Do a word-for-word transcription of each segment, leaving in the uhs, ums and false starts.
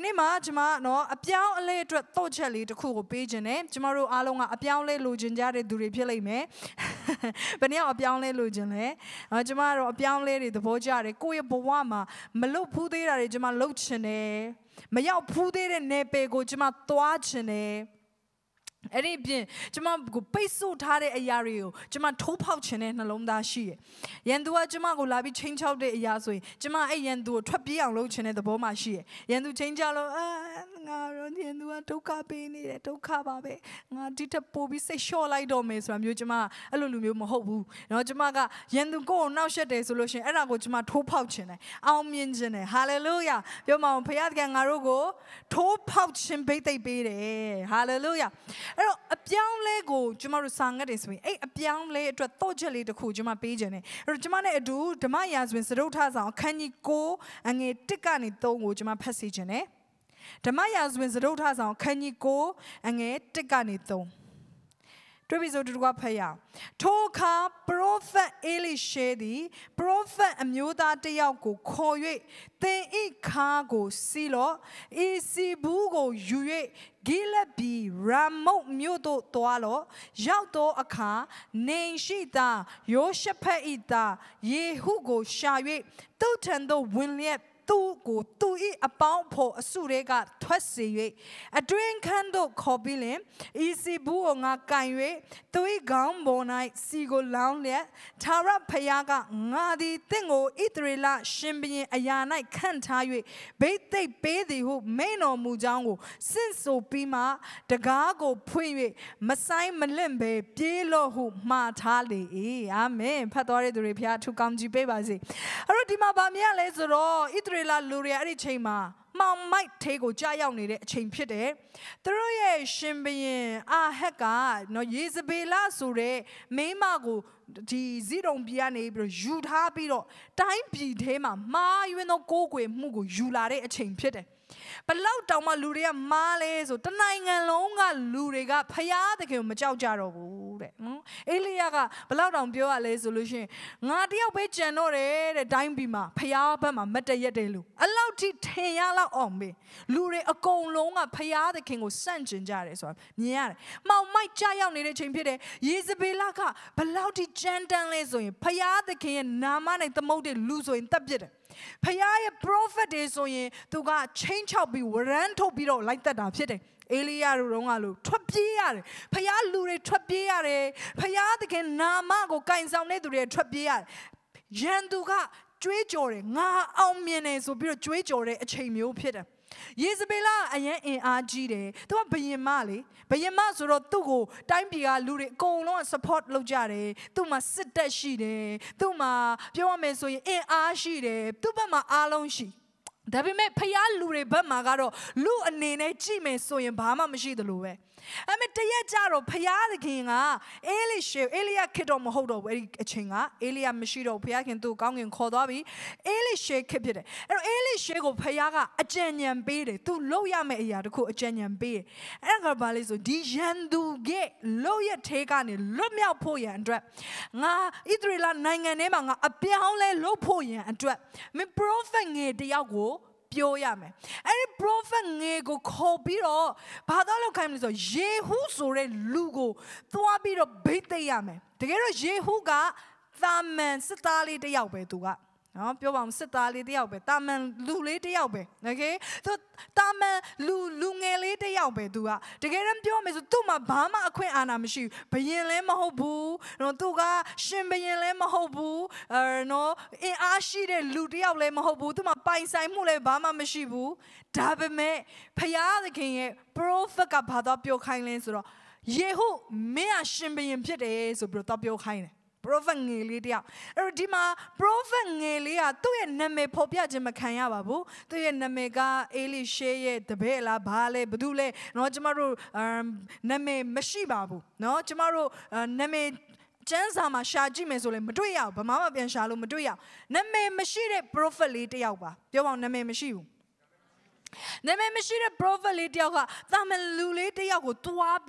နေ့မှာကျွန်မနော်အပြောင်းအလဲအတွက်တော့ချက်လေးတစ်ခုကိုပေးခြင်းနဲ့ကျွန်တော်တို့အားလုံးကအပြောင်းလဲလိုချင်ကြတဲ့သူတွေဖြစ်လိမ့်မယ်ဘယ်နည်းအောင်အပြောင်းလဲလိုချင်လဲနော်ကျွန်မတို့အပြောင်းလဲတွေသဘောကျတယ်ကိုယ့်ရဲ့ဘဝမှာမလုတ်ဖူးသေးတာတွေကျွန်မလုတ်ချင်တယ်မရောက်ဖူးသေးတဲ့နယ်ပယ်ကိုကျွန်မသွားချင်တယ်အဲ့ဒီပြင်ကျွန်မကိုပိတ်ဆို့ထားတဲ့အရာတွေကိုကျွန်မထိုးဖောက်ခြင်းနဲ့နှလုံးသားရှိတယ်။ရန်သူကကျွန်မကိုလာပြီးချင်းချောက်တဲ့အရာဆိုရင်ကျွန်မအဲ့ရန်သူကိုထွက်ပြေးအောင်လုပ်ခြင်းတဲ့သဘောမှရှိတယ်။ရန်သူချင်းချောက်လို့အာငါရောရန်သူကဒုက္ခပေးနေတယ်ဒုက္ခပါပဲ။ငါဒီထက်ပိုပြီးစိတ်လျှော့လိုက်တော့မယ်ဆိုတာမျိုးကျွန်မအဲ့လိုလူမျိုးမဟုတ်ဘူး။နော်ကျွန်မကရန်သူကိုယ်ကိုနှောက်ယှက်တယ်ဆိုလို့ရှိရင်အဲ့ဒါကိုကျွန်မထိုးဖောက်ခြင်းတယ်။အောင်မြင်ခြင်းတယ်။ဟာလေလုယာ။ပြောမအောင်ဖခင်ကငါတို့ကိုထိုးဖောက်ခြင်းဘိတ်သိက်ပေးတယ်။ဟာလေလုယာ။အဲ့တော့အပြောင်းလဲကိုကျွန်တော်တို့စာငတ်တယ်ဆိုရင်အဲ့အပြောင်းလဲအတွက်တော့ချက်လေးတစ်ခုကျွန်မပေးခြင်းတယ်အဲ့တော့ကျွန်မနဲ့အတူဓမ္မရာဇဝင်စတုထဆောင်အခန်းကြီးကိုအငယ်တစ်ကနေသုံးကိုကျွန်မဖတ်စီခြင်းတယ်ဓမ္မရာဇဝင်စတုထဆောင်အခန်းကြီးကိုအငယ်တစ်ကနေသုံးတွေ့ပြီဆိုတူကဖတ်ရအောင်ထိုအခါပရောဖက်အေလိရှေသည်ပရောဖက်အမျိုးသားတစ်ယောက်ကိုခေါ်၍သင်ဤခါကိုစီလော့ဤစီဘူးကိုယူ၍ဂိလဘီရာမုတ်မြို့သို့သွားလော့ရောက်သောအခါနေရှိသာယောရှဖက်ဤသားယေဟုကိုရှာ၍သူ့ထံသို့ဝင်လျက်သူကိုသူ၏အပေါင်းဖို့အစုတွေကထွက်စေ၍အတွင်ခန်းတို့ခေါ်ပြီးလင်ဤစီဘူးကိုငါကန်၍သူ၏ခေါင်းပေါ်၌စီကိုလောင်းလျက်သာရဖယားကငါသည်တင့်ကိုဣသရေလရှင်ဘုရင်အရာ၌ခန့်ထား၍ဘိသိက်ပေးသည်ဟုမိန်တော်မူကြောင်းကိုစင့်ဆိုပြီးမှတကားကိုဖွင့်၍မဆိုင်မလင့်ပဲပြေးလို့ဟုမှားထားလေ၏အာမင်ဖတ်တော်ရတဲ့သူတွေဖျားထူကောင်းကြီးပေးပါစေအဲ့တော့ဒီမှာဗာမြလဲဆိုတော့ဣသရေလလူတွေအဲ့ဒီချိန်မှာမှောင်မိုက်သေးကိုကြားရောက်နေတဲ့အချိန်ဖြစ်တယ်။သူတို့ရဲ့ရှင်ဘုရင်အာဟက်ကနော်ယေဇဗေလဆိုတဲ့မိန်းမကိုဒီဇိဒုံပြည်ကနေပြီးတော့ယူထားပြီးတော့တိုင်းပြည်ထဲမှာမာယွင်းသောကိုးကွယ်မှုကိုယူလာတဲ့အချိန်ဖြစ်တယ်။ဘလောက်တောင်မှလူတွေကမားလဲဆိုတနိုင်ငံလုံးကလူတွေကဖယားသခင်ကိုမကြောက်ကြတော့ဘူးတဲ့နော်အေလိယကဘလောက်တောင်ပြောရလဲဆိုလို့ရှိရင်ငါတယောက်ပဲကြံတော့တယ်တဲ့တိုင်းပြည်မှာဖယားဘက်မှာမတည့်ရက်တယ်လို့အလောက်ထိထင်ရလောက်အောင်ပဲလူတွေအကုန်လုံးကဖယားသခင်ကိုစန့်ကျင်ကြတယ်ဆိုတာမြင်ရတယ်မှောင်မိုက်ကြရောက်နေတဲ့ချိန်ဖြစ်တယ်ယေဇဗေလကဘလောက်ထိကြမ်းတမ်းလဲဆိုရင်ဖယားသခင်ရဲ့နာမနဲ့သမုတ်တဲ့လူဆိုရင်တပ်ပြစ်တယ်ဖယားရဲ့ prophet တွေဆိုရင်သူကချင်းချောက်ပြီးဝရမ်းထုတ်ပြီးတော့လိုက်တတ်တာဖြစ်တယ်အေလိယတို့တုန်းကလို့ထွက်ပြေးရတယ်ဖယားလူတွေထွက်ပြေးရတယ်ဖယားသခင်နာမကိုကင်ဆောင်တဲ့သူတွေထွက်ပြေးရတယ်ရန်သူကကြွေးကြော်တယ်ငါအောင်မြင်တယ်ဆိုပြီးတော့ကြွေးကြော်တဲ့အချိန်မျိုးဖြစ်တယ်ယေဇဗေလအရင်အင်အားကြီးတယ်သူကဘယင်မလေဘယင်မဆိုတော့သူ့ကိုတိုင်းပြည်ကလူတွေအကုန်လုံး support လုပ်ကြတယ်သူ့မှာစစ်တပ်ရှိတယ်သူ့မှာပြောရမယ်ဆိုရင်အင်အားရှိတယ်သူ့ဘက်မှာအားလုံးရှိဒါပေမဲ့ဖယားလူတွေဘက်မှာကတော့လူအနေနဲ့ကြည့်မယ်ဆိုရင်ဘာမှမရှိသလိုပဲအဲ့မဲ့တရက်ကြတော့ဖယားသခင်ကအေလိရှေအေလိယခေတ်တော့မဟုတ်တော့ဘူးအဲ့ဒီအချိန်ကအေလိယမရှိတော့ဖယားခင်သူ့ကောင်းကင်ခေါ်သွားပြီအေလိရှေခေတ်ဖြစ်တယ်အဲ့တော့အေလိရှေကိုဖယားကအကြံဉာဏ်ပေးတယ်သူလုပ်ရမယ့်အရာတခုအကြံဉာဏ်ပေးတယ်အဲ့ဒါကဘာလဲဆိုဒီရန်သူရဲ့လုပ်ရထဲကနေလွတ်မြောက်ဖို့ရန်အတွက်ငါဣသရေလနိုင်ငံထဲမှာငါအပြောင်းလဲလုပ်ဖို့ရန်အတွက်မင်း prophet ငယ်တယောက်ကိုပြောရမယ်အဲ့ဒီ prophet ငယ်ကိုခေါ်ပြီးတော့ဘာသာလောက်ခိုင်းမလို့ဆိုယေဟုဆိုတဲ့လူကိုသွားပြီးတော့ဗိတ်သိက်ရမယ်တကယ်တော့ယေဟုကသာမန်စစ်သားလေးတယောက်ပဲသူကနော်ပြောပါဦးစစ်သားလေးတယောက်ပဲတာမန်လူလေးတယောက်ပဲโอเคသူတာမန်လူလူငယ်လေးတယောက်ပဲသူကတကယ်တမ်းပြောမယ်ဆိုသူ့မှာဘာမှအခွင့်အာဏာမရှိဘူးဘယင်လည်းမဟုတ်ဘူးနော်သူကရှင်ဘယင်လည်းမဟုတ်ဘူးအဲနော်အင်အားရှိတဲ့လူတယောက်လည်းမဟုတ်ဘူးသူ့မှာပိုင်ဆိုင်မှုလည်းဘာမှမရှိဘူးဒါပေမဲ့ဖယားသခင်ရဲ့ prophet ကဘာသာပြောခိုင်းလဲဆိုတော့ယေဟုမင်းကရှင်ဘယင်ဖြစ်တယ်ဆိုပြီးတော့ပြောခိုင်းတယ်prophet ငယ်လေးတယောက်အဲ့တော့ဒီမှာ prophet ငယ်လေးကသူ့ရဲ့နာမည်ဖော်ပြခြင်းမခံရပါဘူးသူ့ရဲ့နာမည်ကအေလိရှေရဲ့တပည့်လားဘာလဲဘာတူလဲเนาะကျမတို့နာမည်မရှိပါဘူးเนาะကျမတို့နာမည်ကျမ်းစာမှာရှာကြည့်မယ်ဆိုလည်းမတွေ့ရဘူးဘာမှမပြန်ရှာလို့မတွေ့ရနာမည်မရှိတဲ့ prophet လေးတယောက်ပါပြောပါဦးနာမည်မရှိဘူးနာမည်မရှိတဲ့ prophet လေးတယောက်ကသာမန်လူလေးတယောက်ကိုတွားပြီးတော့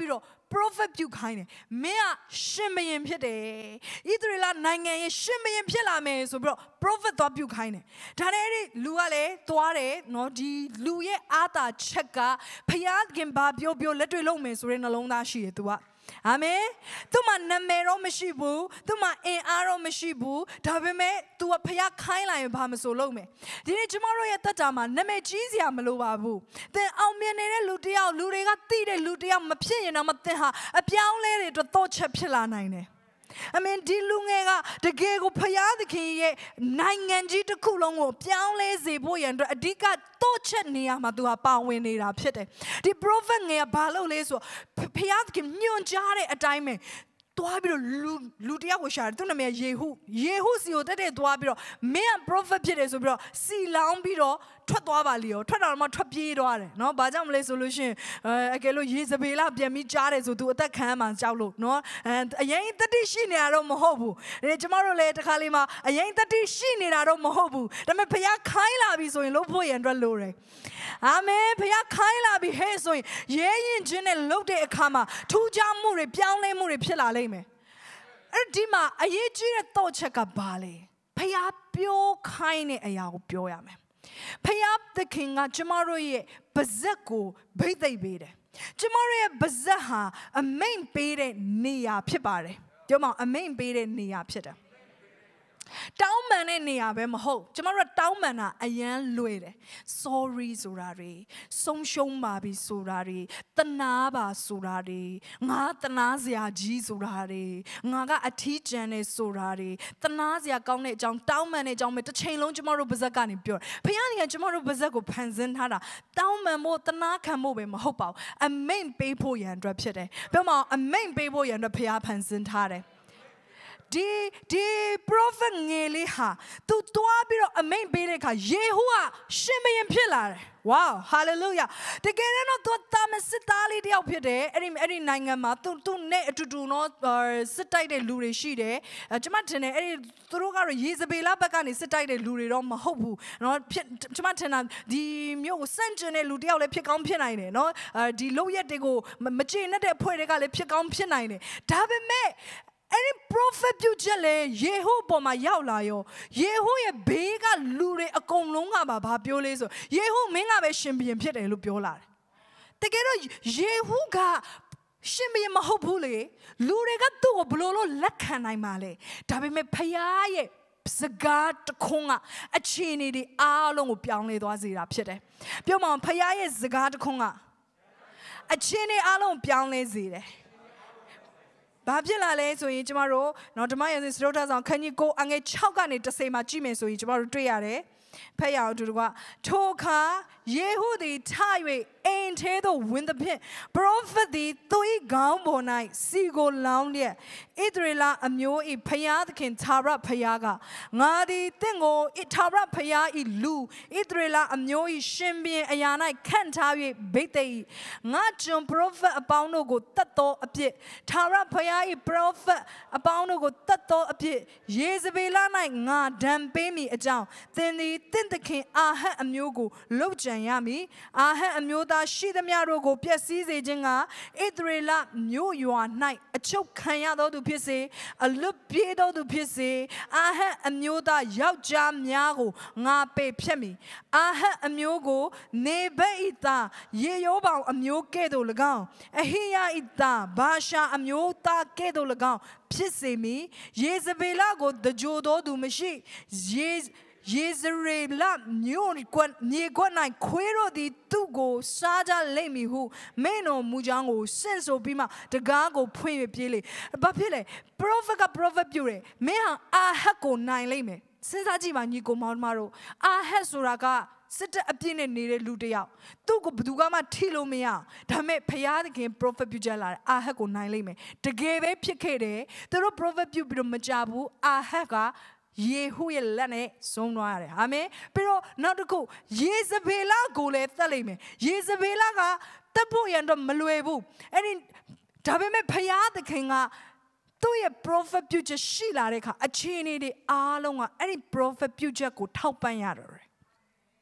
prophet ပြုခိုင်းတယ်မင်းကရှင်ဘရင်ဖြစ်တယ်ဣသရေလနိုင်ငံရဲ့ရှင်ဘရင်ဖြစ်လာမယ်ဆိုပြီးတော့ prophet သွားပြုခိုင်းတယ်ဒါနဲ့အဲ့ဒီလူကလည်းသွားတယ်နော်ဒီလူရဲ့အာသာချက်ကဖျားခင်ဘာပြောပြောလက်တွေ့လုံးမယ်ဆိုတဲ့နှလုံးသားရှိတယ် तू ကအာမင်သူမနာမည်တော့မရှိဘူးသူမအင်အားတော့မရှိဘူးဒါပေမဲ့ तू ကဖျားခိုင်းလိုက်ရင်ဘာမဆိုလုပ်မယ်ဒီနေ့ကျမတို့ရဲ့တက်တာမှာနာမည်ကြီးစရာမလိုပါဘူးသင်အောင်မြင်နေတဲ့လူတစ်ယောက်လူတွေကသိတဲ့လူတစ်ယောက်မဖြစ်ရင်တော့မသင်ဟာအပြောင်းလဲတွေတော့တော့ချက်ဖြစ်လာနိုင်တယ်I mean ဒီလူငယ်ကတကယ်ကိုဖျားသခင်ရဲ့နိုင်ငံကြီးတစ်ခုလုံးကိုပြောင်းလဲစေဖို့ရန်အတွက်အဓိကတော့ချက်နေရမှာ तू ဟာပါဝင်နေတာဖြစ်တယ်ဒီ prophet ငယ်ကဘာလုပ်လဲဆိုဖျားသခင်ညွှန်ကြားတဲ့အတိုင်းပဲတွားပြီးတော့လူလူတယောက်ကိုရှာတယ်သူ့နာမည်ယေဟုယေဟုစီကိုတက်တဲ့တွားပြီးတော့မင်းက prophet ဖြစ်တယ်ဆိုပြီးတော့စီလောင်းပြီးတော့ထွက်သွားပါလေရောထွက်တော့မှထွက်ပြေးသွားတယ်နော်ဘာကြောင့်မလဲဆိုလို့ရှိရင်အဲအကယ်လို့ယေဇဗေလပြန်ပြီးကြားတယ်ဆိုသူအသက်ခံမှကြောက်လို့နော်အဲအရင်တတိရှိနေတာတော့မဟုတ်ဘူးဒါကျမတို့လည်းတစ်ခါလေးမှာအရင်တတိရှိနေတာတော့မဟုတ်ဘူးဒါပေမဲ့ဘုရားခိုင်းလာပြီဆိုရင်လို့ဖို့ရန်အတွက်လိုတယ်အာမင်ဘုရားခိုင်းလာပြီဟဲ့ဆိုရင်ရဲရင်ချင်းနဲ့လှုပ်တဲ့အခါမှာထူးခြားမှုတွေပြောင်းလဲမှုတွေဖြစ်လာလိမ့်မယ်အဲ့ဒီမှာအရေးကြီးတဲ့တော့ချက်ကဘာလဲဘုရားပြောခိုင်းတဲ့အရာကိုပြောရမယ်ဖျားသခင်ကကျမတို့ရဲ့ပါဇက်ကိုဗိသိက်ပေးတယ်ကျမတို့ရဲ့ပါဇက်ဟာအမိန်ပေးတဲ့နေရာဖြစ်ပါတယ်ပြောမအောင်အမိန်ပေးတဲ့နေရာဖြစ်တယ်တောင်းပန်တဲ့နေရာပဲမဟုတ်ကျမတို့တောင်းပန်တာအရန်လွယ်တယ် sorry ဆိုတာတွေဆုံးရှုံးပါပြီဆိုတာတွေတနာပါဆိုတာတွေငါတနာစရာကြီးဆိုတာတွေငါကအထီးကျန်နေဆိုတာတွေတနာစရာကောင်းတဲ့အကြောင်းတောင်းပန်တဲ့အကြောင်းပဲတစ်ချိန်လုံးကျမတို့ပါဇက်ကနေပြောဘုရားကကျမတို့ပါဇက်ကိုဖန်ဆင်းထားတာတောင်းပန်ဖို့တနာခံဖို့ပဲမဟုတ်ပါဘူးအမိန်ပေးဖို့ရန်အတွက်ဖြစ်တယ်ပြောမအောင်အမိန်ပေးဖို့ရန်အတွက်ဘုရားဖန်ဆင်းထားတယ်ဒီဒီ prophet ငယ်လေးဟာသူတွားပြီးတော့အမိန့်ပေးတဲ့အခါယေဟုကရှင်ဘရင်ဖြစ်လာတယ် wow hallelujah တကယ်တော့သူတာမစစ်သားလေးတယောက်ဖြစ်တယ်အဲ့ဒီအဲ့ဒီနိုင်ငံမှာသူသူနဲ့အတူတူနော်စစ်တိုက်တဲ့လူတွေရှိတယ်ကျွန်မထင်တယ်အဲ့ဒီသူတို့ကတော့ယေဇဗေလဘက်ကနေစစ်တိုက်တဲ့လူတွေတော့မဟုတ်ဘူးနော်ကျွန်မထင်တာဒီမျိုးကိုစန့်ကျင်တဲ့လူတယောက်လည်းဖြစ်ကောင်းဖြစ်နိုင်တယ်နော်ဒီလုံရက်တွေကိုမကျေနပ်တဲ့အဖွဲ့တွေကလည်းဖြစ်ကောင်းဖြစ်နိုင်တယ်ဒါပေမဲ့အဲ့ဒီ prophet ပြုချက်လေယေဟုပေါ်မှာရောက်လာရောယေဟုရဲ့ဘေးကလူတွေအကုန်လုံးကပါဘာပြောလဲဆိုယေဟုမင်းကပဲရှင်ဘုရင်ဖြစ်တယ်လို့ပြောလာတယ်တကယ်တော့ယေဟုကရှင်ဘုရင်မဟုတ်ဘူးလေလူတွေကသူ့ကိုဘလို့လို့လက်ခံနိုင်ပါလေဒါပေမဲ့ဖခင်ရဲ့စကားတခွန်းကအခြေအနေတွေအားလုံးကိုပြောင်းလဲသွားစေတာဖြစ်တယ်ပြောမအောင်ဖခင်ရဲ့စကားတခွန်းကအခြေအနေအားလုံးပြောင်းလဲစေတယ်ဘာဖြစ်လာလဲဆိုရင်ကျမတို့နော်ဓမ္မရာဇဝင်စတုတ္ထဆောင်ခန်းကြီးကိုအငယ်၆ကနေတစ်စိမ်မှာကြည့်မယ်ဆိုရင်ကျမတို့တွေ့ရတယ်ဖက်ရအောင်သူတို့ကထိုအခါယေဟုသည်ထ၍အိမ်ထဲသို့ဝင်သဖြင့်ပရောဖက်သည်သူ၏ခေါင်းပေါ်၌စီကိုလောင်းလျက်ဣသရေလအမျိုး၏ဖျားသခင်သာရဖျားကငါသည်တင့်ကိုသာရဖျား၏လူဣသရေလအမျိုး၏ရှင်ဘုရင်အရာ၌ခန့်ထား၍ဗိသိက်၏ငါကျွန်ပရောဖက်အပေါင်းတို့ကိုတတ်သောအပြစ်သာရဖျား၏ပရောဖက်အပေါင်းတို့ကိုတတ်သောအပြစ်ယေဇဗေလ၌ငါဒဏ်ပေးမည်အကြောင်းသင်သည်တင့်သခင်အာဟတ်အမျိုးကိုလှုပ်ကြံရမည်အာဟတ်အမျိုးသားရှိသမျှတို့ကိုပျက်စီးစေခြင်းကဣသရေလမြို့ရွာ၌အချုပ်ခံရသောသူဖြစ်စေအလွတ်ပြေးသောသူဖြစ်စေအာဟတ်အမျိုးသားယောက်ျားများကိုငါပေဖြတ်မည်အာဟတ်အမျိုးကိုနေဗတ်၏သားယေရောဗောင်အမျိုးကဲ့သို့၎င်းအဟိယ၏သားဘာရှာအမျိုးသားကဲ့သို့၎င်းဖြစ်စေမည်ယေဇဗေလကိုတကြိုသောသူမရှိယေယေဇရေလမြို့ကွမြေကွ၌ခွေးတို့သည်သူ့ကိုစားကြလိမ့်မည်ဟုမင်းတော်မူကြောင်းကိုစင့်ဆိုပြီးမှတကားကိုဖွင့်ပြေးလေဘာဖြစ်လဲ prophet က prophet ပြုတယ်မင်းဟာအာဟတ်ကိုနိုင်လိမ့်မယ်စဉ်းစားကြည့်ပါညီကိုမောင်မတို့အာဟတ်ဆိုတာကစစ်တပ်အပြည့်နဲ့နေတဲ့လူတစ်ယောက်သူ့ကိုဘယ်သူကမှထိလို့မရအောင်ဒါပေမဲ့ဖျားသခင် prophet ပြုကြလာတယ်အာဟတ်ကိုနိုင်လိမ့်မယ်တကယ်ပဲဖြစ်ခဲ့တယ်သူတို့ prophet ပြုပြီးတော့မကြဘူးအာဟတ်ကယေဟုရဲ့လက်နဲ့ဆုံးသွားရတယ်အာမင်ပြီးတော့နောက်တစ်ခုယေဇဗေလကိုလည်းသတ်လိုက်မယ်ယေဇဗေလကတပ်ဖို့ရန်တော့မလွယ်ဘူးအဲ့ဒီဒါပေမဲ့ဖျားသခင်ကသူ့ရဲ့ prophet ပြုချက်ရှိလာတဲ့အခါအခြေအနေတွေအားလုံးကအဲ့ဒီ prophet ပြုချက်ကိုထောက်ပံ့ရတယ်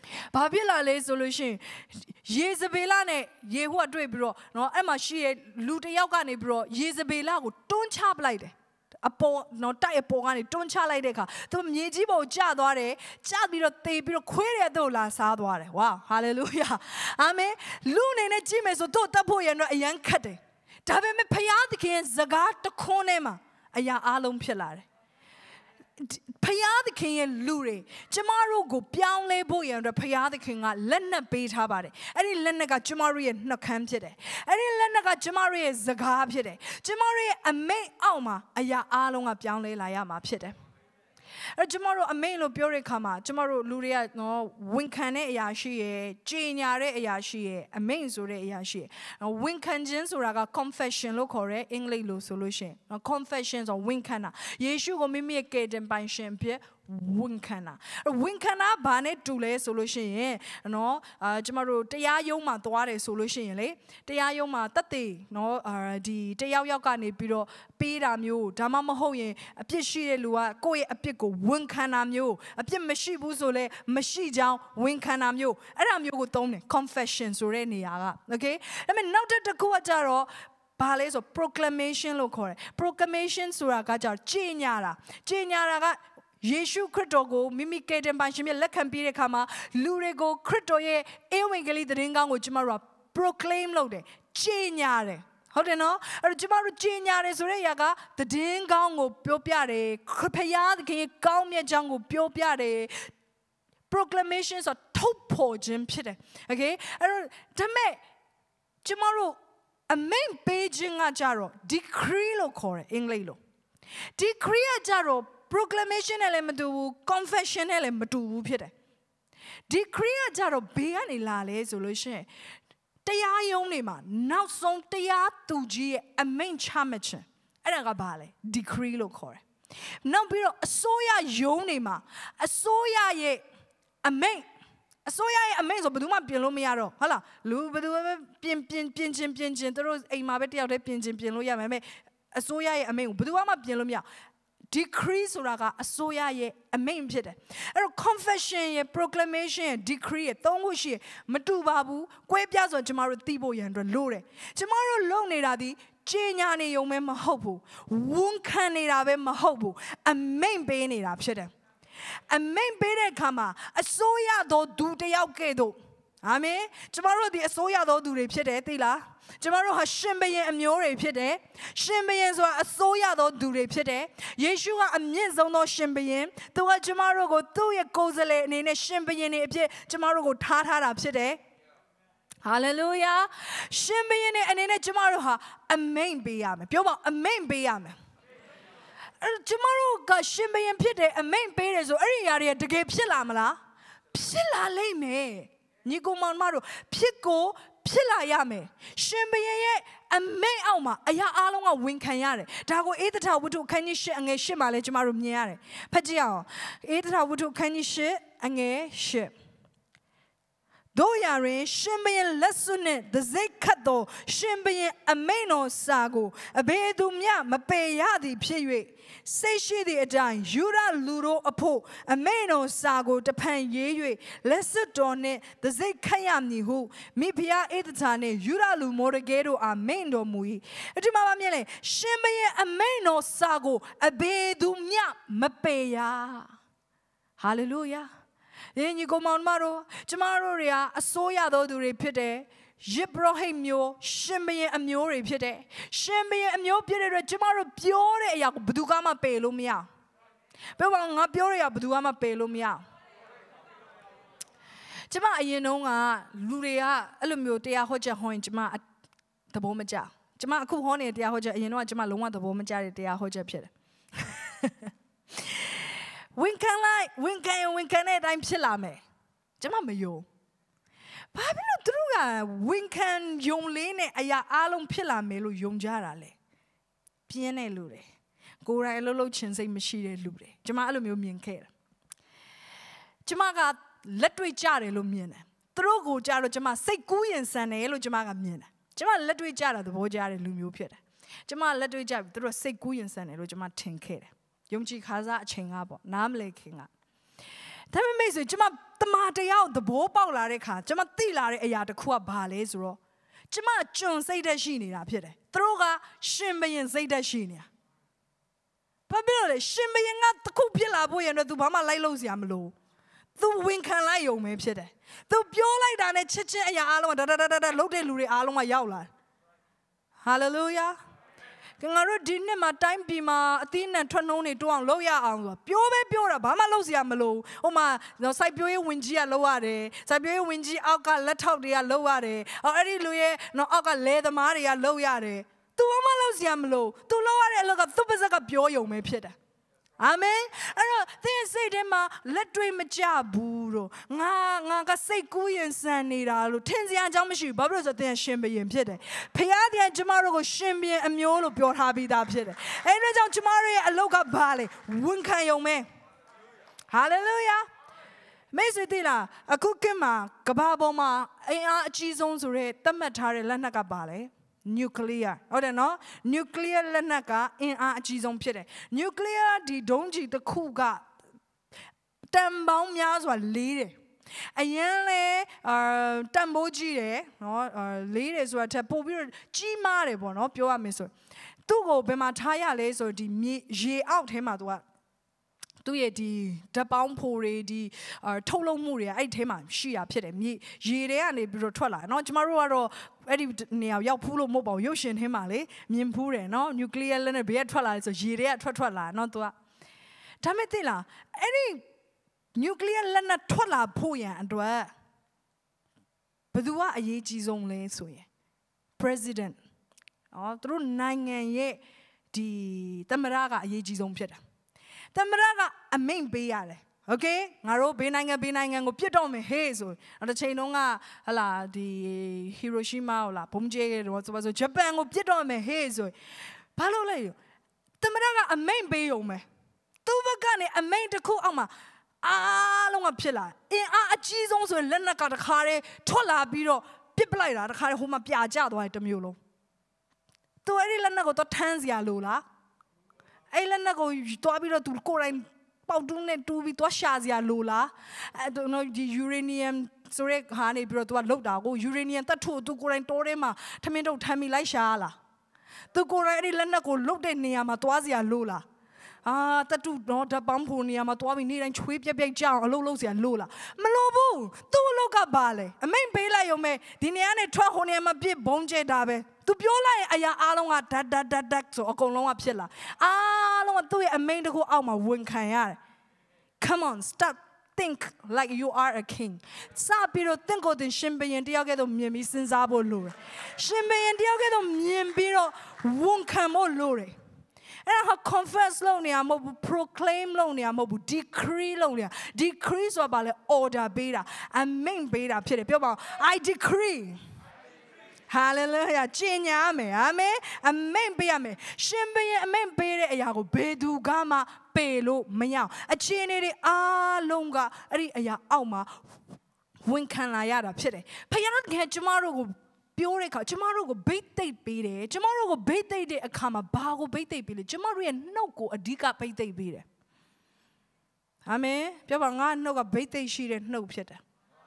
ဘာဖြစ်လာလဲဆိုလို့ရှိရင်ယေဇဗေလနဲ့ယေဟုကတွေ့ပြီးတော့နော်အဲ့မှာရှိရဲ့လူတစ်ယောက်ကနေပြီးတော့ယေဇဗေလကိုတွန်းချပလိုက်တယ်အပေါ်နော်တိုက်အပေါ်ကနေတွန်းချလိုက်တဲ့အခါသူမြေကြီးပေါ်ကျသွားတယ်ကျပြီးတော့သေပြီးတော့ခွေးတဲ့တို့လာစားသွားတယ်ဝါဟာလေလုယာအာမင်လူအနေနဲ့ကြည့်မယ်ဆိုတို့တတ်ဖို့ရတော့အရန်ခတ်တယ်ဒါပေမဲ့ဖခင်သခင်စကားတခွန်းထဲမှာအရာအလုံးဖြစ်လာတယ်ဖယားသခင်ရဲ့လူတွေကျမတို့ကိုပြောင်းလဲဖို့ရန်အတွက်ဖယားသခင်ကလက်နက်ပေးထားပါတယ်အဲ့ဒီလက်နက်ကကျမတို့ရဲ့နှုတ်ခမ်းဖြစ်တယ်အဲ့ဒီလက်နက်ကကျမတို့ရဲ့စကားဖြစ်တယ်ကျမတို့ရဲ့အမိန့်အောက်မှာအရာအလုံးကပြောင်းလဲလာရမှာဖြစ်တယ်အဲ့ကျမတို့အမိန့်လို့ပြောတဲ့အခါမှာကျမတို့လူတွေကနော်ဝန်ခံတဲ့အရာရှိရယ်ကြေညာတဲ့အရာရှိရယ်အမိန့်ဆိုတဲ့အရာရှိရယ်ဝန်ခံခြင်းဆိုတာက confession လို့ခေါ်တယ်အင်္ဂလိပ်လိုဆိုလို့ရှိရင်နော် confession ဆိုဝန်ခံတာယေရှုကိုမိမိရဲ့ကယ်တင်ပိုင်ရှင်ဖြစ်ဝန်ခံတာဝန်ခံတာဘာနဲ့တူလဲဆိုလို့ရှိရင်နော်အာကျမတို့တရားရုံးမှာသွားတယ်ဆိုလို့ရှိရင်လေတရားရုံးမှာတသက်နော်အာဒီတယောက်ယောက်ကနေပြီးတော့ပေးတာမျိုးဒါမှမဟုတ်ရင်အပြစ်ရှိတဲ့လူကကိုယ့်ရဲ့အပြစ်ကိုဝန်ခံတာမျိုးအပြစ်မရှိဘူးဆိုလဲမရှိကြောင်းဝန်ခံတာမျိုးအဲ့ဒါမျိုးကိုသုံးတယ် confession ဆိုတဲ့နေရာက okay ဒါပေမဲ့နောက်တစ်ခုကကြတော့ဘာလဲဆို proclamation လို့ခေါ်တယ် proclamation ဆိုတာကကြတော့ကြေညာတာကြေညာတာကယေရှုခရစ်တော်ကိုမိမိကယ်တင်ပိုင်ရှင်မြတ်လက်ခံပြီးတဲ့အခါမှာလူတွေကိုခရစ်တော်ရဲ့ဧဝံဂေလိသတင်းကောင်းကိုကျမတို့က proclaim လုပ်တယ်ကြေညာတယ်ဟုတ်တယ်နော်အဲ့တော့ကျမတို့ကြေညာတယ်ဆိုတဲ့အရာကသတင်းကောင်းကိုပြောပြတယ်ဖခင်သခင်ရဲ့ကောင်းမြတ်ကြောင်းကိုပြောပြတယ် proclamation ဆိုထုတ်ဖော်ခြင်းဖြစ်တယ် okay အဲ့တော့ဒါမဲ့ကျမတို့အမိန့်ပေးခြင်းကကြတော့ decree လို့ခေါ်တယ်အင်္ဂလိပ်လို decree ကကြတော့proclamation နဲ့လည်းမတူဘူး confession နဲ့လည်းမတူဘူးဖြစ်တယ် decree ကကြတော့ဘေးကနေလာလဲဆိုလို့ရှိရင်တရားရုံးတွေမှာနောက်ဆုံးတရားသူကြီးရဲ့အမိန့်ချမှတ်ခြင်းအဲ့ဒါကဘာလဲ decree လို့ခေါ်တယ်နောက်ပြီးတော့အစိုးရရုံးတွေမှာအစိုးရရဲ့အမိန့်အစိုးရရဲ့အမိန့်ဆိုဘယ်သူမှပြင်လို့မရတော့ဟုတ်လားလူဘယ်သူပဲပြင်ပြင်ပြင်ချင်းပြင်ချင်းသူတို့အိမ်မှာပဲတယောက်တည်းပြင်ချင်းပြင်လို့ရမယ်မဲ့အစိုးရရဲ့အမိန့်ကိုဘယ်သူမှပြင်လို့မရdecree ဆိုတာကအစိုးရရဲ့အမိန့်ဖြစ်တယ်အဲ့တော့ confession ရဲ့ proclamation ရဲ့ decree ရဲ့သုံးခုရှိရမတူပါဘူးကွဲပြားဆိုကျမတို့သိဖို့ရန်အတွက်လိုတယ်ကျမတို့လုပ်နေတာဒီကြေညာနေုံပဲမဟုတ်ဘူးဝန်ခံနေတာပဲမဟုတ်ဘူးအမိန့်ပေးနေတာဖြစ်တယ်အမိန့်ပေးတဲ့အခါမှာအစိုးရတော်သူတယောက်ကဲ့သို့အာမင်ကျမတို့ဒီအစိုးရတော်သူတွေဖြစ်တယ်သိလားကျမတို့ဟာရှင်ဘုရင်အမျိုးတွေဖြစ်တယ်ရှင်ဘုရင်ဆိုတာအစိုးရသောသူတွေဖြစ်တယ်ယေရှုကအမြင့်ဆုံးသောရှင်ဘုရင်သူကကျမတို့ကိုသူ့ရဲ့ကိုယ်စားလှယ်အနေနဲ့ရှင်ဘုရင်တွေအဖြစ်ကျမတို့ကိုထားထားတာဖြစ်တယ်ဟာလေလုယာရှင်ဘုရင်တွေအနေနဲ့ကျမတို့ဟာအမိန့်ပေးရမယ်ပြောပါအမိန့်ပေးရမယ်အဲ့ကျမတို့ကရှင်ဘုရင်ဖြစ်တယ်အမိန့်ပေးတယ်ဆိုအဲ့ဒီຢာတွေကတကယ်ဖြစ်လာမလားဖြစ်လာလိမ့်မယ်ညီကောင်မတို့ဖြစ်ကိုဖြစ်လာရမယ်ရှင်ဘုရင်ရဲ့အမိန့်အောက်မှာအရာအလုံးကဝန်ခံရတယ်ဒါကိုဧသထဝတ္ထုအခန်းကြီး၈အငယ်၈မှာလည်းကျမတို့မြင်ရတယ်ဖတ်ကြည့်အောင်ဧသထဝတ္ထုအခန်းကြီး၈အငယ်၈တို့ရရင်ရှင်ဘုရင်လက်စွပ်နဲ့တစိ့ခတ်သောရှင်ဘုရင်အမိန့်တော်စာကိုအဘယ်သူမျှမပယ်ရသည်ဖြစ်၍စိတ်ရှိသည့်အတိုင်းယူရလူတို့အဖို့အမိန့်တော်စာကိုတဖန်ရေး၍လက်စွပ်တော်နှင့်တစိ့ခတ်ရမည်ဟုမိဖုရားဧသတာနှင့်ယူရလူမော်ဒကဲတို့အားမိန့်တော်မူ၏အဒီမှာမမြင်လေရှင်ဘုရင်အမိန့်တော်စာကိုအဘယ်သူမျှမပယ်ရဟာလေလုယာယေညီကောင်မတို့ကျမတို့တွေကအစိုးရတော်သူတွေဖြစ်တယ်ယေဘရဟိတ်မျိုးရှင်ဘုရင်အမျိုးတွေဖြစ်တယ်ရှင်ဘုရင်အမျိုးဖြစ်တဲ့အတွက်ကျမတို့ပြောတဲ့အရာကိုဘယ်သူမှပယ်လို့မရပြောပါငါပြောတဲ့အရာဘယ်သူမှပယ်လို့မရကျမအရင်တုန်းကလူတွေကအဲ့လိုမျိုးတရားဟောချက်ဟောရင်ကျမသဘောမကျကျမအခုဟောနေတဲ့တရားဟောချက်အရင်တုန်းကကျမလုံးဝသဘောမကျတဲ့တရားဟောချက်ဖြစ်တယ်ဝင်ခံလိုက်ဝင်ခံရင်ဝင်ခံတဲ့အတိုင်းဖြစ်လာမယ်ကျမမယုံဘာဖြစ်လို့သူတို့ကဝင်ခံယုံလေးနဲ့အရာအလုံးဖြစ်လာမယ်လို့ယုံကြတာလဲပြင်းတဲ့လူတွေကိုယ်တိုင်အလုပ်လုပ်ချင်စိတ်မရှိတဲ့လူတွေကျမအဲ့လိုမျိုးမြင်ခဲ့တာကျမကလက်တွေ့ကြတယ်လို့မြင်တယ်သူတို့ကိုကြတော့ကျမစိတ်ကူးရင်ဆန်တယ်လို့ကျမကမြင်တယ်ကျမလက်တွေ့ကြတာသဘောကျတဲ့လူမျိုးဖြစ်တယ်ကျမလက်တွေ့ကြပြီသူတို့စိတ်ကူးရင်ဆန်တယ်လို့ကျမထင်ခဲ့တယ်ယုံကြည်ခါစားအချိန်ကပေါ့နားမလဲခင်ကဒါပေမဲ့ဆိုကျွန်မတမန်တရားကိုသဘောပေါက်လာတဲ့အခါကျွန်မသိလာတဲ့အရာတစ်ခုကဘာလဲဆိုတော့ကျွန်မကျွန်စိတ်သက်ရှိနေတာဖြစ်တယ်သူတို့ကရှင်ဘရင်စိတ်သက်ရှိနေတာဘာဖြစ်လို့လဲရှင်ဘရင်ကတခုဖြစ်လာဖို့ရတဲ့သူဘာမှလိုက်လို့စရာမလိုသူဝင်ခံလိုက်ရုံပဲဖြစ်တယ်သူပြောလိုက်တာနဲ့ချက်ချင်းအရာအားလုံးကဒါဒါဒါဒါလှုပ်တဲ့လူတွေအားလုံးကရောက်လာဟာလေလုယာငါတို့ဒီနေ့မှာတိုင်းပြည်မှာအသီးနှံထွက်နှုံးတွေတိုးအောင်လုပ်ရအောင်ဆိုတာပြောပဲပြောတာဘာမှလုပ်စရာမလိုဟိုမှာစိုက်ပျိုးရေးဝင်ကြီးကလုပ်ရတယ်စိုက်ပျိုးရေးဝင်ကြီးအောက်ကလက်ထောက်တွေကလုပ်ရတယ်အဲ့ဒီလူရဲ့နော်အောက်ကလဲသမားတွေကလုပ်ရတယ်သူဘာမှလုပ်စရာမလိုသူလုပ်ရတဲ့အလုပ်ကသူ့ပါဇက်ကပြောရုံပဲဖြစ်တယ်အာမင်အဲ့တော့သင်စိတ်ထဲမှာလက်တွေမကျဘူးတော့ငါငါကစိတ်ကူးရင်စံနေတာလို့ထင်စရာအကြောင်းမရှိဘူးဘာဖြစ်လို့ဆိုတော့သင်ရှင်ဘရင်ဖြစ်တယ်ဖခင်ကကျမတို့ကိုရှင်ဘရင်အမျိုးလို့ပြောထားပြီးသားဖြစ်တယ်အဲ့ဒါကြောင့်ကျမတို့ရဲ့အလုပ်ကဘာလဲဝန်ခံရုံပဲဟာလေလုယာမေ့စေတလားအခုကမှာကဘာပေါ်မှာအင်အားအကြီးဆုံးဆိုတဲ့သတ်မှတ်ထားတဲ့လက်နက်ကဘာလဲnuclear ဟုတ်တယ်နော် nuclear လက်နက်ကအင်အားအကြီးဆုံးဖြစ်တယ် nuclear ဒီဒုံးကျည်တစ်ခုကတန်ပေါင်းများစွာလေးတယ်အရင်လဲအာတန်ဖိုးကြီးတယ်နော်လေးတယ်ဆိုတာထက်ပိုပြီးကြီးမားတယ်ပေါ့နော်ပြောရမယ်ဆိုသူ့ကိုဘယ်မှာထားရလဲဆိုဒီရေအောက်ထဲမှာသူကသူ့ရဲ့ဒီဓာတ်ပေါင်းဖိုတွေဒီထုတ်လုပ်မှုတွေအဲ့ဒီထဲမှာရှိရဖြစ်တယ်မြေရေတွေကနေပြီးတော့ထွက်လာเนาะကျမတို့ကတော့အဲ့ဒီနေရာရောက်ဖူးလို့မဟုတ်ပါဘူးရုပ်ရှင်ထဲမှာလေမြင်ဖူးတယ်เนาะ nuclear လက်နဲ့ဘယ်ကထွက်လာလဲဆိုရေတွေကထွက်ထွက်လာเนาะသူကဒါမဲ့သိလားအဲ့ဒီ nuclear လက်နဲ့ထွက်လာဖို့ရန်အတွက်ဘယ်သူကအရေးကြီးဆုံးလဲဆိုရင် president အော်သူတို့နိုင်ငံရဲ့ဒီသမ္မတကအရေးကြီးဆုံးဖြစ်တယ်သမ္မတကအမိန့်ပေးရတယ်โอเคငါတို့ဘေးနိုင်ငံဘေးနိုင်ငံကိုပြစ်တော့မယ်ဟေးဆိုတော့တစ်ချိန်လုံးကဟလာဒီဟီရိုရှီမာဟလာဘုံကျဲတော့ဆိုပါဆိုဂျပန်ကိုပြစ်တော့မယ်ဟေးဆိုဘာလို့လဲသမ္မတကအမိန့်ပေးရုံပဲသူ့ဘက်ကနေအမိန့်တစ်ခုအောက်မှာအားလုံးကဖြစ်လာအင်အားအကြီးဆုံးဆိုရင်လက်နက်ကတခါတည်းထွက်လာပြီးတော့ပြစ်ပလိုက်တာတခါတည်းဟိုမှာပြာကျသွားတယ်တစ်မျိုးလုံးသူအဲ့ဒီလက်နက်ကိုတော့ထမ်းစရာလိုလားအဲ့လက်နက်ကိုတွားပြီးတော့သူကိုယ်တိုင်ပေါတူးနဲ့တူးပြီးတွားရှာစရာလိုလားအဲ့တော့ဒီ uranium ဆိုရဲဟာနေပြီးတော့သူကလောက်တာကို uranium တက်ထုတ်သူကိုယ်တိုင်တိုးထဲမှာထမင်းတုပ်ထမ်းပြီးလိုက်ရှာလားသူကိုယ်တိုင်အဲ့ဒီလက်နက်ကိုလုတ်တဲ့နေရာမှာတွားစရာလိုလားအာတတူတော့ဓာတ်ပေါင်းဖို့နေရာမှာတွားပြီးနေတိုင်းချွေးပြက်ပြက်ကြအောင်အလုပ်လုပ်စရာလိုလားမလိုဘူးသူ့အလုပ်ကပါလေအမိန်ပေးလိုက်ရုံပဲဒီနေရာနဲ့ထွက်ဟိုနေရာမှာပြစ်ဘုံကျဲတာပဲသူပြောလိုက်ရင်အရာအားလုံးကဓာတ်ဓာတ်ဓာတ်ဓာတ်ဆိုအကုန်လုံးကဖြစ်လာအားလုံးကသူ့ရဲ့အမိန်တခုအောက်မှာဝန်ခံရတယ် come on start think like you are a king စပြီးတော့ think ကိုတင်ရှင်ဘရင်တယောက်ကဲတော့မြင်ပြီးစဉ်းစားဖို့လိုတယ်ရှင်ဘရင်တယောက်ကဲတော့မြင်ပြီးတော့ဝန်ခံဖို့လိုတယ်အဲ့ဒါ confess လုပ်နေရမဟုတ်ဘူး proclaim လုပ်နေရမဟုတ်ဘူး decree လုပ်နေရ decree ဆိုတာဘာလဲ order ပေးတာ amen ပေးတာဖြစ်တယ်ပြောပါဦး I decree hallelujah ကျင့်ညာမယ်အာမင်အမိန်ပေးရမယ်ရှင်ဘရင်အမိန်ပေးတဲ့အရာကိုဘယ်သူကမှပေလို့မရအောင်အခြေအနေတွေအားလုံးကအဲ့ဒီအရာအောက်မှာဝန်ခံလာရတာဖြစ်တယ်ဖခင်ကကျမတို့ကိုပြောတဲ့အခါကျမတို့ကိုဘိတ်သိက်ပေးတယ်ကျမတို့ကိုဘိတ်သိက်တဲ့အခါမှာဘာကိုဘိတ်သိက်ပေးလဲကျမတို့ရဲ့နှုတ်ကိုအဓိကဘိတ်သိက်ပေးတယ်အာမင်ပြောပါငါနှုတ်ကဘိတ်သိက်ရှိတဲ့နှုတ်ဖြစ်တယ်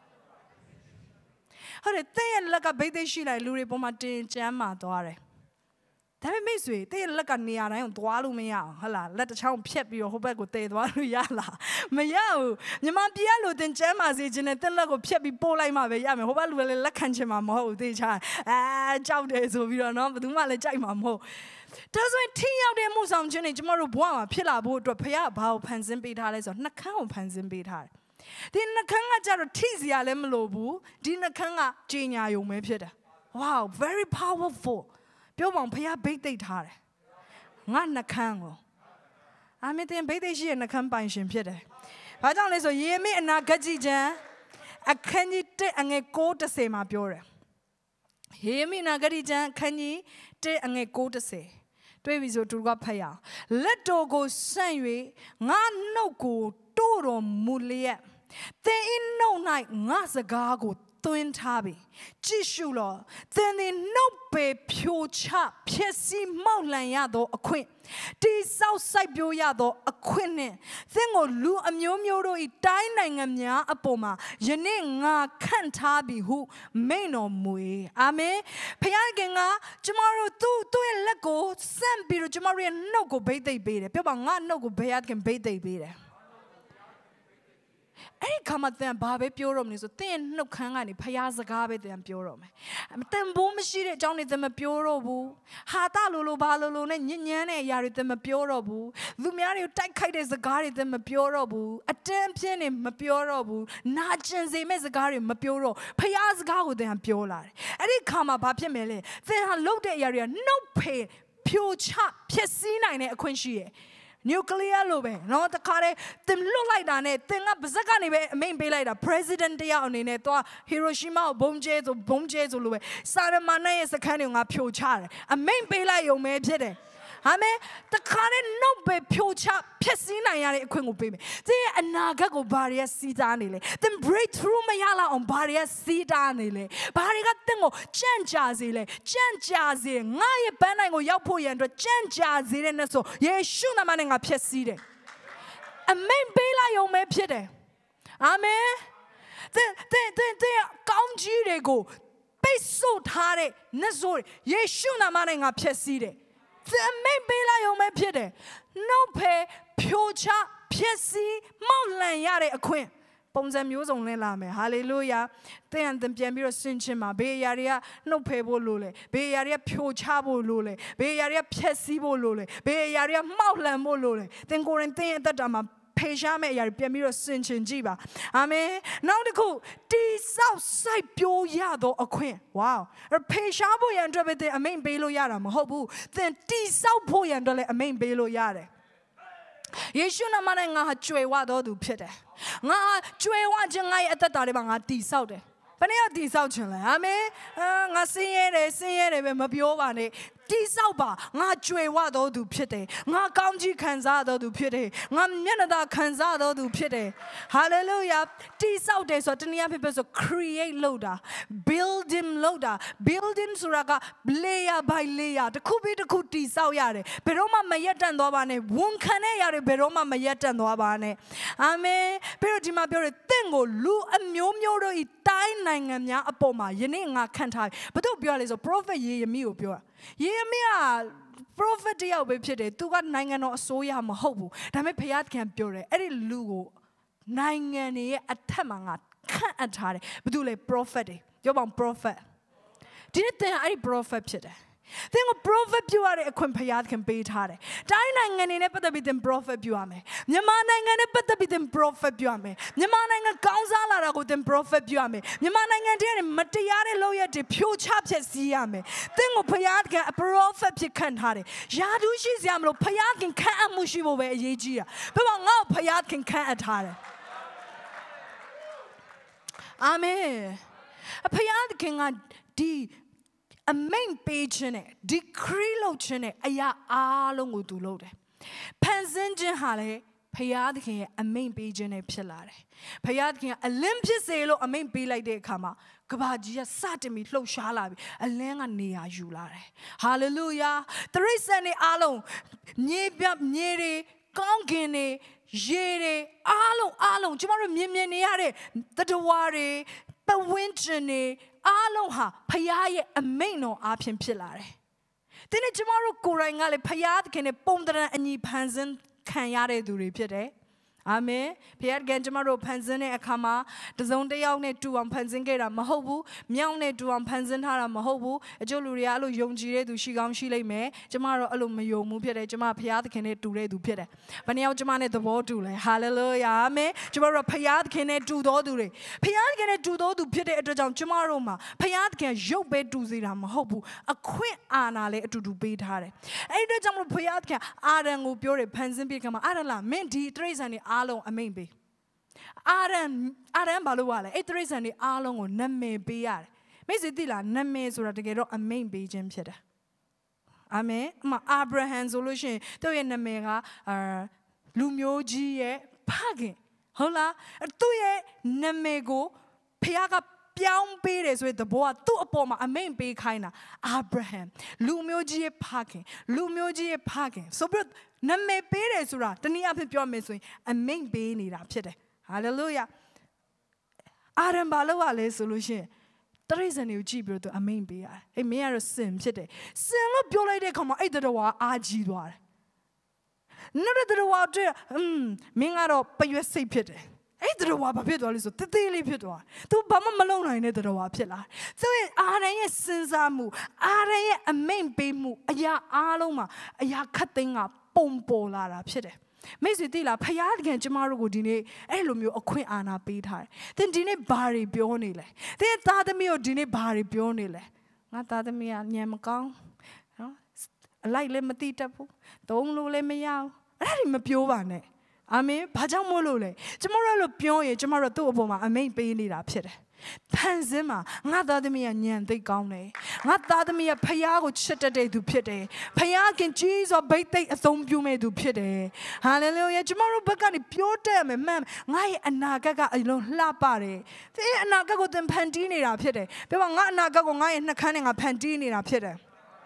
ဟုတ်တယ်တဲ့ရဲ့လက်ကဘိတ်သိက်ရှိလိုက်လူတွေပေါ်မှာတင်ကျမ်းမာသွားတယ်ဒါပေမဲ့ဆွေတဲ့ရဲ့လက်ကနေရာတိုင်းကိုသွားလို့မရအောင်ဟုတ်လားလက်တစ်ချောင်းဖြတ်ပြီးတော့ဟိုဘက်ကိုတည်သွားလို့ရလားမရဘူးညီမပြရလို့တင်ကျမ်းမာစေခြင်းနဲ့တဲ့လက်ကိုဖြတ်ပြီးပို့လိုက်မှပဲရမယ်ဟိုဘက်လူလည်းလက်ခံချင်မှာမဟုတ်ဘူးသိချာအဲကြောက်တယ်ဆိုပြီးတော့နော်ဘယ်သူမှလည်းကြိုက်မှာမဟုတ်ဒါဆိုရင်ထိရောက်တဲ့မှုဆောင်ခြင်းတွေကျမတို့ဘဝမှာဖြစ်လာဖို့အတွက်ဖခင်ကဘာကိုဖန်ဆင်းပေးထားလဲဆိုတော့နှကန်းကိုဖန်ဆင်းပေးထားတယ်ဒီနှကန်းကကြတော့ထိစရာလည်းမလိုဘူးဒီနှကန်းကကြီးညာယုံပဲဖြစ်တယ် wow very powerful ပြောပါဦးဖခင်ဘိတ်သိက်ထားတယ်ငါနှကန်းကိုအာမင်တင်ဘိတ်သိက်ရှိရဲ့နှကန်းပိုင်ရှင်ဖြစ်တယ်ဘာကြောင့်လဲဆိုယေမိအနာဂတ်ကြီးကျမ်းအခန်းကြီးတစ်အငယ်၉၁၀မှာပြောတယ်ယေမိအနာဂတ်ကြီးကျမ်းအခန်းကြီးတစ်အငယ်၉၁၀တွေ့ပြီဆိုသူကဖတ်ရအောင်လက်တော်ကိုဆန့်၍ငါနှုတ်ကိုတိုးတော်မူလျက်သင်၏နှုတ်၌ငါစကားကိုသွင်းထားပြီကြည့်ရှုလောသင်သည်နှုတ်ပေဖြိုချဖြစ်စီမောက်လန်ရသောအခွင့်တိဆောက်စိုက်ပျိုးရသောအခွင့်နှင့်သင်ကိုလူအမျိုးမျိုးတို့၏တိုင်းနိုင်ငံများအပေါ်မှာယနေ့ငါခန့်ထားပြီဟုမိန့်တော်မူ၏အာမင်ဖခင်ကကျမတို့သူ့သူ့ရဲ့လက်ကိုစန့်ပြီးတော့ကျမတို့ရဲ့နှုတ်ကိုဗိတ်သိက်ပေးတယ်ပြောပါငါနှုတ်ကိုဘယ်ရခင်ဗိတ်သိက်ပေးတယ်အဲ့ဒီခါမှသင်ဘာပဲပြောရမလဲဆိုသင်နှုတ်ခမ်းကနေဖျားစကားပဲသင်ပြောရမယ်။သင်ဘိုးမရှိတဲ့အကြောင်းတွေသင်မပြောတော့ဘူး။ဟာတလိုလိုဘာလိုလိုနဲ့ညဉ့်ညမ်းတဲ့အရာတွေသင်မပြောတော့ဘူး။လူများတွေကိုတိုက်ခိုက်တဲ့စကားတွေသင်မပြောတော့ဘူး။အတန်းပြင်းနေမပြောတော့ဘူး။နာကျင်စေမဲ့စကားတွေမပြောတော့ဖျားစကားကိုသင်ပြောလာတယ်။အဲ့ဒီခါမှဘာဖြစ်မလဲ။သင်ဟာလုပ်တဲ့အရာတွေကနှုတ်ဖေဖြိုချဖြစ်စည်းနိုင်တဲ့အခွင့်ရှိရဲ့။ nuclear လို့ပဲเนาะတခါတည်းတင်လွတ်လိုက်တာနဲ့တင်ကပါဇက်ကနေပဲအမိန့်ပေးလိုက်တာ president တယောက်အနေနဲ့သွား Hiroshima ကိုဘုံကျဲဆိုဘုံကျဲဆိုလို့ပဲစာရမဏေရဲ့စခန်းတွေငါဖြိုချတယ်အမိန့်ပေးလိုက်ရုံပဲဖြစ်တယ်အာမင်တခါနဲ့နှုတ်ပဲဖြိုချဖြစ်စည်းနိုင်ရတဲ့အခွင့်ကိုပေးမယ်သင်ရဲ့အနာဂတ်ကိုဘာတွေကစီးတားနေလဲသင် breakthrough မရလောက်အောင်ဘာတွေကစီးတားနေလဲဘာတွေကသင်ကိုကြံ့ကြာစေလဲကြံ့ကြာစေငါရဲ့ပန်းနိုင်ကိုရောက်ဖို့ရန်အတွက်ကြံ့ကြာစေတဲ့နဲ့ဆိုယေရှုနာမနဲ့ငါဖြစ်စည်းတယ်အမိန့်ပေးလိုက်ရုံပဲဖြစ်တယ်အာမင်သင်သင်သင်သင်ကောင်းကြီးတွေကိုပိတ်ဆို့ထားတဲ့နဲ့ဆိုယေရှုနာမနဲ့ငါဖြစ်စည်းတယ်သင်မိန့်ပေးလိုက်ရုံပဲဖြစ်တယ်နှုတ်ဖယ်ဖြိုချဖြစ်စီမောက်လန်ရတဲ့အခွင့်ပုံစံမျိုးစုံလဲလာမယ်ဟာလေလုယာသင်သင်ပြန်ပြီးတော့ဆင်ခြင်ပါဘေးအရာတွေကနှုတ်ဖယ်ဖို့လိုလေဘေးအရာတွေကဖြိုချဖို့လိုလေဘေးအရာတွေကဖြက်စီးဖို့လိုလေဘေးအရာတွေကမောက်လန်ဖို့လိုလေသင်ကိုယ်ရင်သင်ရဲ့အသက်တာမှာဖေရှားမဲ့အရာတွေပြန်ပြီးတော့ဆင်ခြင်ကြည့်ပါအာမင်နောက်တစ်ခုတိဆောက်စိုက်ပျိုးရသောအခွင့်ဝေါဖေရှားဖို့ရန်အတွက်ပဲသင်အမိန့်ပေးလို့ရတာမဟုတ်ဘူးသင်တိဆောက်ဖို့ရန်အတွက်လည်းအမိန့်ပေးလို့ရတယ်ယေရှုနာမနဲ့ငါဟာကြွယ်ဝတော်သူဖြစ်တယ်ငါဟာကြွယ်ဝခြင်းငါရဲ့အသက်တာတွေမှာငါတိဆောက်တယ်ဘယ်နဲ့တိဆောက်ခြင်းလဲအာမင်ငါဆင်းရဲတယ်ဆင်းရဲတယ်ပဲမပြောပါနဲ့တိဆောက်ပါငါကြွယ်ဝတော်သူဖြစ်တယ်ငါကောင်းကြီးခံစားတော်သူဖြစ်တယ်ငါမျက်နှာသာခံစားတော်သူဖြစ်တယ်ဟာလေလုယာတိဆောက်တယ်ဆိုတော့တနည်းအားဖြင့်ပြောဆို create လုပ်တာ building လုပ်တာ building ဆိုတာက layer by layer တစ်ခုပြီးတစ်ခုတိဆောက်ရတယ်ဘယ်တော့မှမရက်တန့်သွားပါနဲ့ဝန်ခံတဲ့ຢာတွေဘယ်တော့မှမရက်တန့်သွားပါနဲ့အာမင်ပြီးတော့ဒီမှာပြောတယ်တင့်ကိုလူအမျိုးမျိုးတို့ဤတိုင်းနိုင်ငံများအပေါ်မှာယနေ့ငါခံထားဘယ်သူပြောလဲဆို prophet ယေရမိကိုပြောတာယေရမိက prophet တယောက်ပဲဖြစ်တယ်သူကနိုင်ငံတော်အစိုးရမဟုတ်ဘူးဒါပေမဲ့ဘုရားသခင်ပြောတယ်အဲ့ဒီလူကိုနိုင်ငံတွေရဲ့အထက်မှာငါခန့်အပ်ထားတယ်ဘယ်သူလဲ prophet တွေပြောပါဦး prophet ဒီနေ့သင်အဲ့ဒီ prophet ဖြစ်တယ်သင်ကို prophet ပြုရတဲ့အခွင့်ဘုရားသခင်ပေးထားတယ်တိုင်းနိုင်ငံတွေနဲ့ပတ်သက်ပြီးသင် prophet ပြုရမယ်မြန်မာနိုင်ငံနဲ့ပတ်သက်ပြီးသင် prophet ပြုရမယ်မြန်မာနိုင်ငံကောင်းစားလာတာကိုသင် prophet ပြုရမယ်မြန်မာနိုင်ငံတည်းနဲ့မတရားတဲ့လုပ်ရက်တွေဖြိုချဖျက်ဆီးရမယ်သင်ကိုဘုရားသခင် prophet ဖြစ်ခန့်ထားတယ်ယာဒူးရှိစရာမလိုဘုရားသခင်ခန့်အပ်မှုရှိဖို့ပဲအရေးကြီးတာဘယ်မှာငါ့ကိုဘုရားသခင်ခန့်အပ်ထားတယ်အာမင်ဘုရားသခင်ကဒီအမိန့်ပေးခြင်းနဲ့ decree လုပ်ခြင်းနဲ့အရာအားလုံးကိုသူလုပ်တယ်။ဖန်ဆင်းခြင်းဟာလည်းဘုရားသခင်ရဲ့အမိန့်ပေးခြင်းနဲ့ဖြစ်လာတယ်။ဘုရားသခင်ကအလင်းဖြစ်စေလို့အမိန့်ပေးလိုက်တဲ့အခါမှာကဘာကြီးကစတင်ပြီးလှုပ်ရှားလာပြီးအလင်းကနေရာယူလာတယ်။ Hallelujah ။တရိษံတွေအားလုံးမြေပြမြေတွေကောင်းကင်တွေရေတွေအားလုံးအားလုံးကျမတို့မြင်မြင်နေရတဲ့တတဝါတွေပဝင်းကျင်တွေအားလုံးဟာဖခင်ရဲ့အမိန့်တော်အားဖြင့်ဖြစ်လာတယ်။ဒီနေ့ကျမတို့ကိုယ်တိုင်ကလည်းဖခင်သခင်နဲ့ပုံတရံအညီဖန်ဆင်းခံရတဲ့သူတွေဖြစ်တယ်။အာမင်ဖခင်ကကျမတို့ဖန်ဆင်းတဲ့အခါမှာတစုံတစ်ယောက်နဲ့တူအောင်ဖန်ဆင်းခဲ့တာမဟုတ်ဘူး။မြောက်နဲ့တူအောင်ဖန်ဆင်းထားတာမဟုတ်ဘူး။အကျိုးလူတွေကအဲ့လိုယုံကြည်တဲ့သူရှိကောင်းရှိလိမ့်မယ်။ကျမတို့အဲ့လိုမယုံဘူးဖြစ်တယ်။ကျမဖခင်သခင်နဲ့တူတဲ့သူဖြစ်တယ်။ဘယ်နှယောက်ကျမနဲ့သဘောတူလဲ။ Hallelujah အာမင်။ကျမတို့ဖခင်သခင်နဲ့တူတော်သူတွေဖခင်သခင်နဲ့တူတော်သူဖြစ်တဲ့အတွက်ကြောင့်ကျမတို့မှာဖခင်သခင်ရုပ်ပဲတူစေတာမဟုတ်ဘူး။အခွင့်အာဏာလည်းအတူတူပေးထားတယ်။အဲ့ဒီအတွက်ကြောင့်မလို့ဖခင်သခင်အာရန်ကိုပြောတယ်ဖန်ဆင်းပြီးခါမှာအာရန်လားမင်းဒီတရိษံတွေအားလုံးအမိန့်ပေးအာရန်အာရန်ဘာလို့ ਆ လဲအဲ့တရိษံတွေအားလုံးကိုနာမည်ပေးရတယ်မိတ်ဆွေသိလားနာမည်ဆိုတာတကယ်တော့အမိန့်ပေးခြင်းဖြစ်တယ်အာမင်အမအာဗြဟံဆိုလို့ရှိရင်သူ့ရဲ့နာမည်ကအာလူမျိုးကြီးရဲ့ဖခင်ဟုတ်လားသူ့ရဲ့နာမည်ကိုဖခင်ကပြောင်းပေးတယ်ဆိုတဲ့သဘောကသူ့အပေါ်မှာအမိန့်ပေးခိုင်းတာအာဗြဟံလူမျိုးကြီးရဲ့ဖခင်လူမျိုးကြီးရဲ့ဖခင်ဆိုပြီးနာမည်ပေးတယ်ဆိုတာတနည်းအားဖြင့်ပြောမယ်ဆိုရင်အမိန့်ပေးနေတာဖြစ်တယ်ဟာလေလုယာအာရံဘာလို့ လဲဆိုလို့ရှိရင်တရိษံတွေကိုကြည့်ပြီးတော့အမိန့်ပေးရတယ်အေးမင်းကတော့စင်ဖြစ်တယ်စင်လို့ပြောလိုက်တဲ့အခါမှာအဲ့တတော်ကအာကြီးသွားတယ်နောက်တဲ့တော်ကတော့อืมမင်းကတော့ပရွက်စိတ်ဖြစ်တယ်အဲ့တတော်ကဘာဖြစ်သွားလဲဆိုတသေးလေးဖြစ်သွားသူဘာမှမလုပ်နိုင်တဲ့တတော်ကဖြစ်လာသူရဲ့အာရန်ရဲ့စဉ်းစားမှုအာရန်ရဲ့အမိန့်ပေးမှုအရာအားလုံးမှာအရာခတ်သိမ်းကပုံပေါ်လာတာဖြစ်တယ်မိတ်ဆွေသိလားဖယားတခင်ကျမတို့ကိုဒီနေ့အဲ့လိုမျိုးအခွင့်အာဏာပေးထားတယ်။သင်ဒီနေ့ဘာတွေပြောနေလဲ။သင်သားသမီးကိုဒီနေ့ဘာတွေပြောနေလဲ။ငါသားသမီးကညံမကောင်းနော်အလိုက်လည်းမတိတတ်ဘူး။သုံးလို့လည်းမရဘူး။အဲ့ဒါတွေမပြောပါနဲ့။အာမင်။ဘာကြောင့်မို့လို့လဲ။ကျမတို့လို့ပြောရင်ကျမတို့သူ့အပေါ်မှာအမိန့်ပေးနေတာဖြစ်တယ်။ဖန်ဆင်းမှာငါသားသမီးကညံသိကောင်းတယ်ငါသားသမီးကဖယားကိုချစ်တတ်တဲ့သူဖြစ်တယ်ဖယားခင်ကြီးစွာဗိတ်သိက်အသုံးပြုမဲ့သူဖြစ်တယ်ဟာလေလုယာကျမတို့ဘက်ကနေပြောတတ်မယ်မှန်ငါရဲ့အနာဂတ်ကအလုံးလှပတယ်သင်အနာဂတ်ကိုသင်ဖန်တီးနေတာဖြစ်တယ်ပြောပါငါအနာဂတ်ကိုငါရဲ့နှခမ်းနဲ့ငါဖန်တီးနေတာဖြစ်တယ်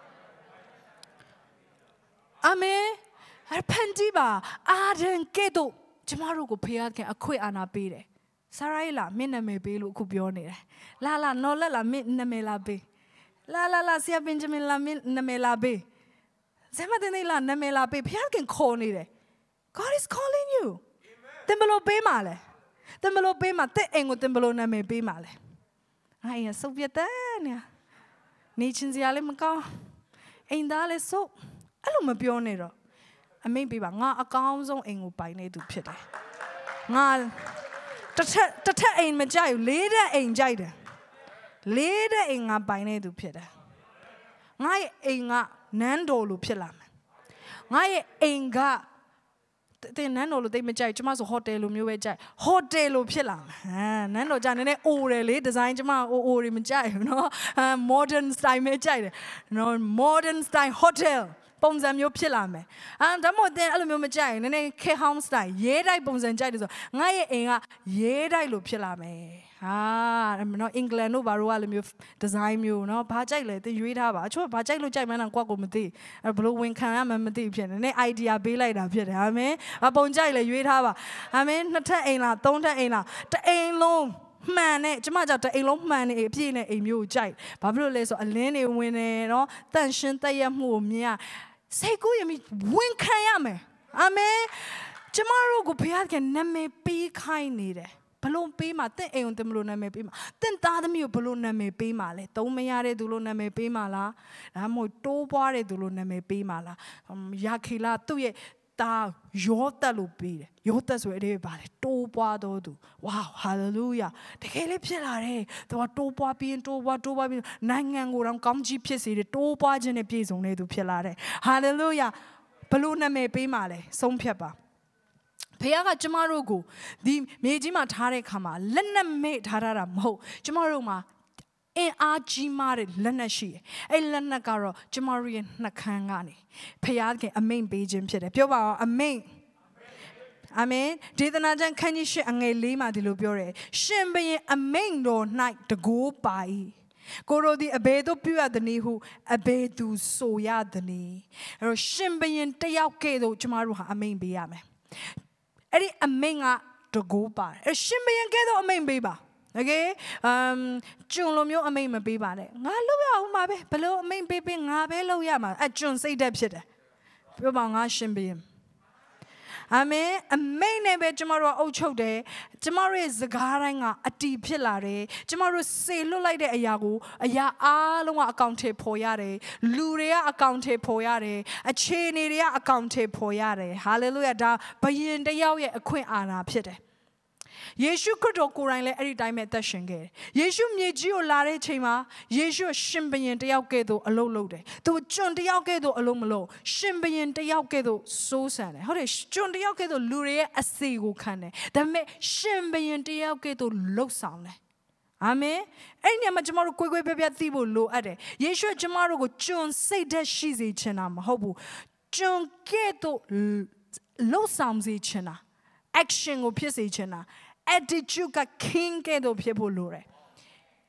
အာမင်အဖန်တီးပါအာဒန်ကဲ့သို့ကျမတို့ကိုဖယားခင်အခွင့်အာဏာပေးတယ်ဆာရိုင်းလာမင်းနာမည်ပေးလို့အခုပြောနေတယ်လာလာနော်လက်လာမင်းနာမည်လာပေးလာလာလာဆရာဘင်ဂျမင်လာမင်းနာမည်လာပေးဇမတဲ့နေလာနာမည်လာပေးဖခင်ခင်ခေါ်နေတယ် God is calling you တင်ဘလို့ပေးမှာလဲတင်ဘလို့ပေးမှာတဲ့အိမ်ကိုတင်ဘလို့နာမည်ပေးမှာလဲအဲ့ရဆုပ်ပြတဲ့နေနေချင်းစရာလည်းမကောင်းအိမ်သားလည်းဆုပ်အဲ့လိုမပြောနဲ့တော့အမိန့်ပေးပါငါအကောင်းဆုံးအိမ်ကိုပိုင်နေသူဖြစ်တယ်ငါတထက်တထက်အိမ်မကြိုက်ဘူးလေးတဲ့အိမ်ကြိုက်တယ်လေးတဲ့အိမ်ငါပိုင်နေသူဖြစ်တယ်ငါရဲ့အိမ်ကနန်းတော်လိုဖြစ်လာမယ်ငါရဲ့အိမ်ကတဲ့နန်းတော်လိုတိတ်မကြိုက်ကျမဆိုဟိုတယ်လိုမျိုးပဲကြိုက်ဟိုတယ်လိုဖြစ်လာမယ်ဟာနန်းတော်ကြနည်းနည်းအိုတယ်လေဒီဇိုင်းကျမအိုအိုတွေမကြိုက်ဘူးเนาะ modern style ပဲကြိုက်တယ်เนาะ modern style hotelပုံစံမျိုးဖြစ်လာမယ်။အဲဒါမှမဟုတ်အဲ့လိုမျိုးမကြိုက်ရင်နည်းနည်း K-Home style ရေးတိုက်ပုံစံကြိုက်တယ်ဆိုငါရဲ့အိမ်ကရေးတိုက်လို့ဖြစ်လာမယ်။ဟာနော်အင်္ဂလန်တို့ဘာလို့ကလိုမျိုး design မျိုးနော်ဘာကြိုက်လဲသင်ရွေးထားပါအချို့ဘာကြိုက်လို့ကြိုက်မှန်းတော့ကိုယ့်ကိုမသိအဲဘလို့ဝင်ခံရမှမသိဖြစ်နေနည်း idea ပေးလိုက်တာဖြစ်တယ်အာမင်။ဘာပုံကြိုက်လဲရွေးထားပါအာမင်နှစ်ထပ်အိမ်လားသုံးထပ်အိမ်လားတအိမ်လုံးမှန်နဲ့ကျမကြောင့်တအိမ်လုံးမှန်နေအပြည့်နဲ့အိမ်မျိုးကိုကြိုက်ဘာဖြစ်လို့လဲဆိုအလင်းတွေဝင်နေနော်တန့်ရှင်းတည့်ရမှုကိုမြင်ရစိတ်ကိုယမီဝင်ခံရမယ်အာမင်ကျမတို့ကိုဘုရားကနာမည်ပေးခိုင်းနေတယ်ဘလို့ပေးမှာတင့်အိမ်ကိုတင်ဘလို့နာမည်ပေးမှာတင့်သားသမီးကိုဘလို့နာမည်ပေးမှာလဲသုံးမရတဲ့သူလို့နာမည်ပေးမှာလားဒါမှမဟုတ်တိုးပွားတဲ့သူလို့နာမည်ပေးမှာလားယာခေလာသူ့ရဲ့တာယောသက်လို့ပေးတယ်ယောသက်ဆိုတဲ့အဓိပ္ပာယ်ပါတယ်တိုးပွားတော်သူဝါဟာလေလုယာတကယ်လေးဖြစ်လာတယ်သူကတိုးပွားပြီးတိုးပွားတိုးပွားပြီးနိုင်ငံကိုတော့ကောင်းကြီးဖြစ်စေတယ်တိုးပွားခြင်းနဲ့ပြည့်စုံတဲ့သူဖြစ်လာတယ်ဟာလေလုယာဘလို့နာမည်ပေးမှာလဲဆုံးဖြတ်ပါဘုရားကကျမတို့ကိုဒီမြေကြီးမှာထားတဲ့ခါမှာလက်နဲ့မေ့ထားတာမဟုတ်ကျမတို့မှာအင်အားကြီးမားတဲ့လက်နက်ရှိတယ်။အဲ့လက်နက်ကတော့ကျမတို့ရဲ့နှခမ်းကနေဖခင်ကအမိန့်ပေးခြင်းဖြစ်တယ်။ပြောပါအောင်အမိန့်။အာမင်။ဒေသနာကျမ်းခန်းကြီးရှစ်အငယ်လေးမှာဒီလိုပြောတယ်။ရှင်ဘုရင်အမိန့်တော်၌တကိုးပါ၏။ကိုရိုဒီအဘယ်သို့ပြုရသနည်းဟုအဘယ်သူဆိုရသနည်း။အဲ့တော့ရှင်ဘုရင်တယောက်ကဲ့သို့ကျမတို့ဟာအမိန့်ပေးရမယ်။အဲ့ဒီအမိန့်ကတကိုးပါတယ်။အဲ့ရှင်ဘုရင်ကဲ့သို့အမိန့်ပေးပါ။ Okay အမ်ကျွန်းလိုမျိုးအမိန့်မပေးပါနဲ့ငါလုပ်ရအောင်ပါပဲဘလို့အမိန့်ပေးပေးငါပဲလုပ်ရမှာအကျွန်းစိတ်သက်ဖြစ်တယ်ပြောပါငါရှင်ဘုရင်အာမင်အမိန့်နဲ့ပဲကျမတို့အုပ်ချုပ်တယ်ကျမတို့ရဲ့စကားတိုင်းကအတီးဖြစ်လာတယ်ကျမတို့စေလွတ်လိုက်တဲ့အရာကိုအရာအားလုံးကအကောင့်ထဲပေါ်ရတယ်လူတွေကအကောင့်ထဲပေါ်ရတယ်အခြေအနေတွေကအကောင့်ထဲပေါ်ရတယ်ဟာလေလုယာဒါဘုရင်တယောက်ရဲ့အခွင့်အာဏာဖြစ်တယ်ယေရှုခရစ်တော်ကိုယ်တိုင်လည်းအဲ့ဒီတိုင်းပဲအသက်ရှင်ခဲ့တယ်။ယေရှုမြေကြီးကိုလာတဲ့အချိန်မှာယေရှုရှင်ဘုရင်တယောက်ကဲ့သို့အလုပ်လုပ်တယ်။သူကျွန်တယောက်ကဲ့သို့အလုပ်မလုပ်ရှင်ဘုရင်တယောက်ကဲ့သို့စိုးစံတယ်။ဟုတ်တယ်ကျွန်တယောက်ကဲ့သို့လူတွေရဲ့အစေကိုခံတယ်။ဒါပေမဲ့ရှင်ဘုရင်တယောက်ကဲ့သို့လှုပ်ဆောင်တယ်။အာမင်။အဲ့ဒီနေရာမှာကျမတို့ကိုယ်ကိုယ်ပြပြသိဖို့လိုအပ်တယ်။ယေရှုကျမတို့ကိုကျွန်စိတ်သက်ရှိစေချင်တာမဟုတ်ဘူး။ကျွန်ကဲ့သို့လှုပ်ဆောင်စေချင်တာ action ကိုဖြစ်စေချင်တာattitude က king ကဲ့သို့ဖြစ်ဖို့လိုတယ်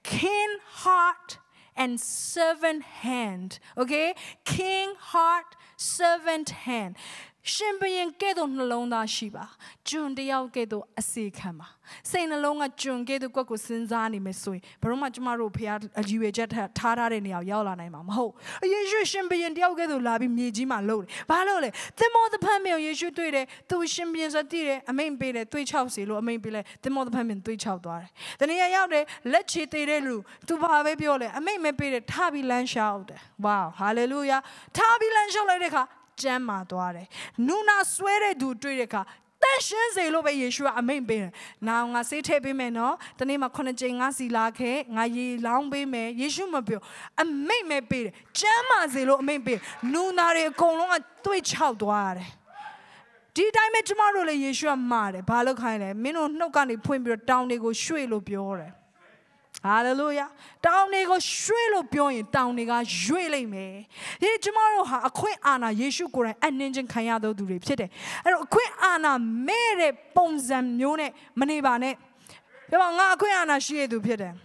King heart and servant hand. Okay? King heart, servant hand. ရှင်ဘရင်ကဲ့သို့နှလုံးသားရှိပါကျွန်တယောက်ကဲ့သို့အစေခံပါစိတ်နှလုံးကကျွန်ကဲ့သို့ကွက်ကိုစဉ်းစားနေမယ်ဆိုရင်ဘယ်တော့မှကျမတို့ဖခင်အကြီးဝေချက်ထားထားတဲ့နေရာရောက်လာနိုင်မှာမဟုတ်ယေရှုရှင်ဘရင်တယောက်ကဲ့သို့လာပြီးမြေကြီးမှာလှုပ်တယ်ဘာလို့လဲသင်္ဘောတစ်ဖက်မြေယေရှုတွေ့တယ်သူရှင်ဘရင်ဆိုတည်တယ်အမိန်ပေးတယ်တွေးချောက်စီလို့အမိန်ပေးလဲသင်္ဘောတစ်ဖက်မြေတွေးချောက်သွားတယ်တနည်းရောက်တယ်လက်ချေသေးတဲ့လူသူဘာပဲပြောလဲအမိန်မပေးတယ်ထားပြီးလမ်းလျှောက်တယ်ဝါဟာလေလုယာထားပြီးလမ်းလျှောက်လိုက်တဲ့အခါကျမ်းမာသွားတယ်နူနာဆွဲတဲ့သူတွေ့တဲ့အခါတန်ရှင်းစေလို့ပဲယေရှုကအမိန့်ပေးတယ်။နောက်ငါဆေးထည့်ပေးမယ်နော်။တနေ့မှာခုနှစ်ကြိမ်ငါစီလာခဲ့ငါရေလောင်းပေးမယ်ယေရှုမပြောအမိန့်ပဲပေးတယ်။ကျမ်းမာစေလို့အမိန့်ပေးနူနာတွေအကုန်လုံးကတွေးချောက်သွားရတယ်။ဒီတိုင်းပဲကျမတို့လည်းယေရှုကမှားတယ်။ဘာလို့ခိုင်းလဲမင်းတို့နှုတ်ကနေဖွင့်ပြီးတော့တောင်းတွေကိုရွှေ့လို့ပြောတယ်။ Hallelujah. တောင်းတွေကိုရွှေ့လို့ပြောရင်တောင်းတွေကရွေ့လိုက်မယ်။ဒီကျမတို့ဟာအခွင့်အာဏာယေရှုကိုယ်တိုင်အနှင်းချင်းခံရသောသူတွေဖြစ်တယ်။အဲ့တော့အခွင့်အာဏာမဲ့တဲ့ပုံစံမျိုးနဲ့မနေပါနဲ့။ပြောပါငါအခွင့်အာဏာရှိရသူဖြစ်တယ်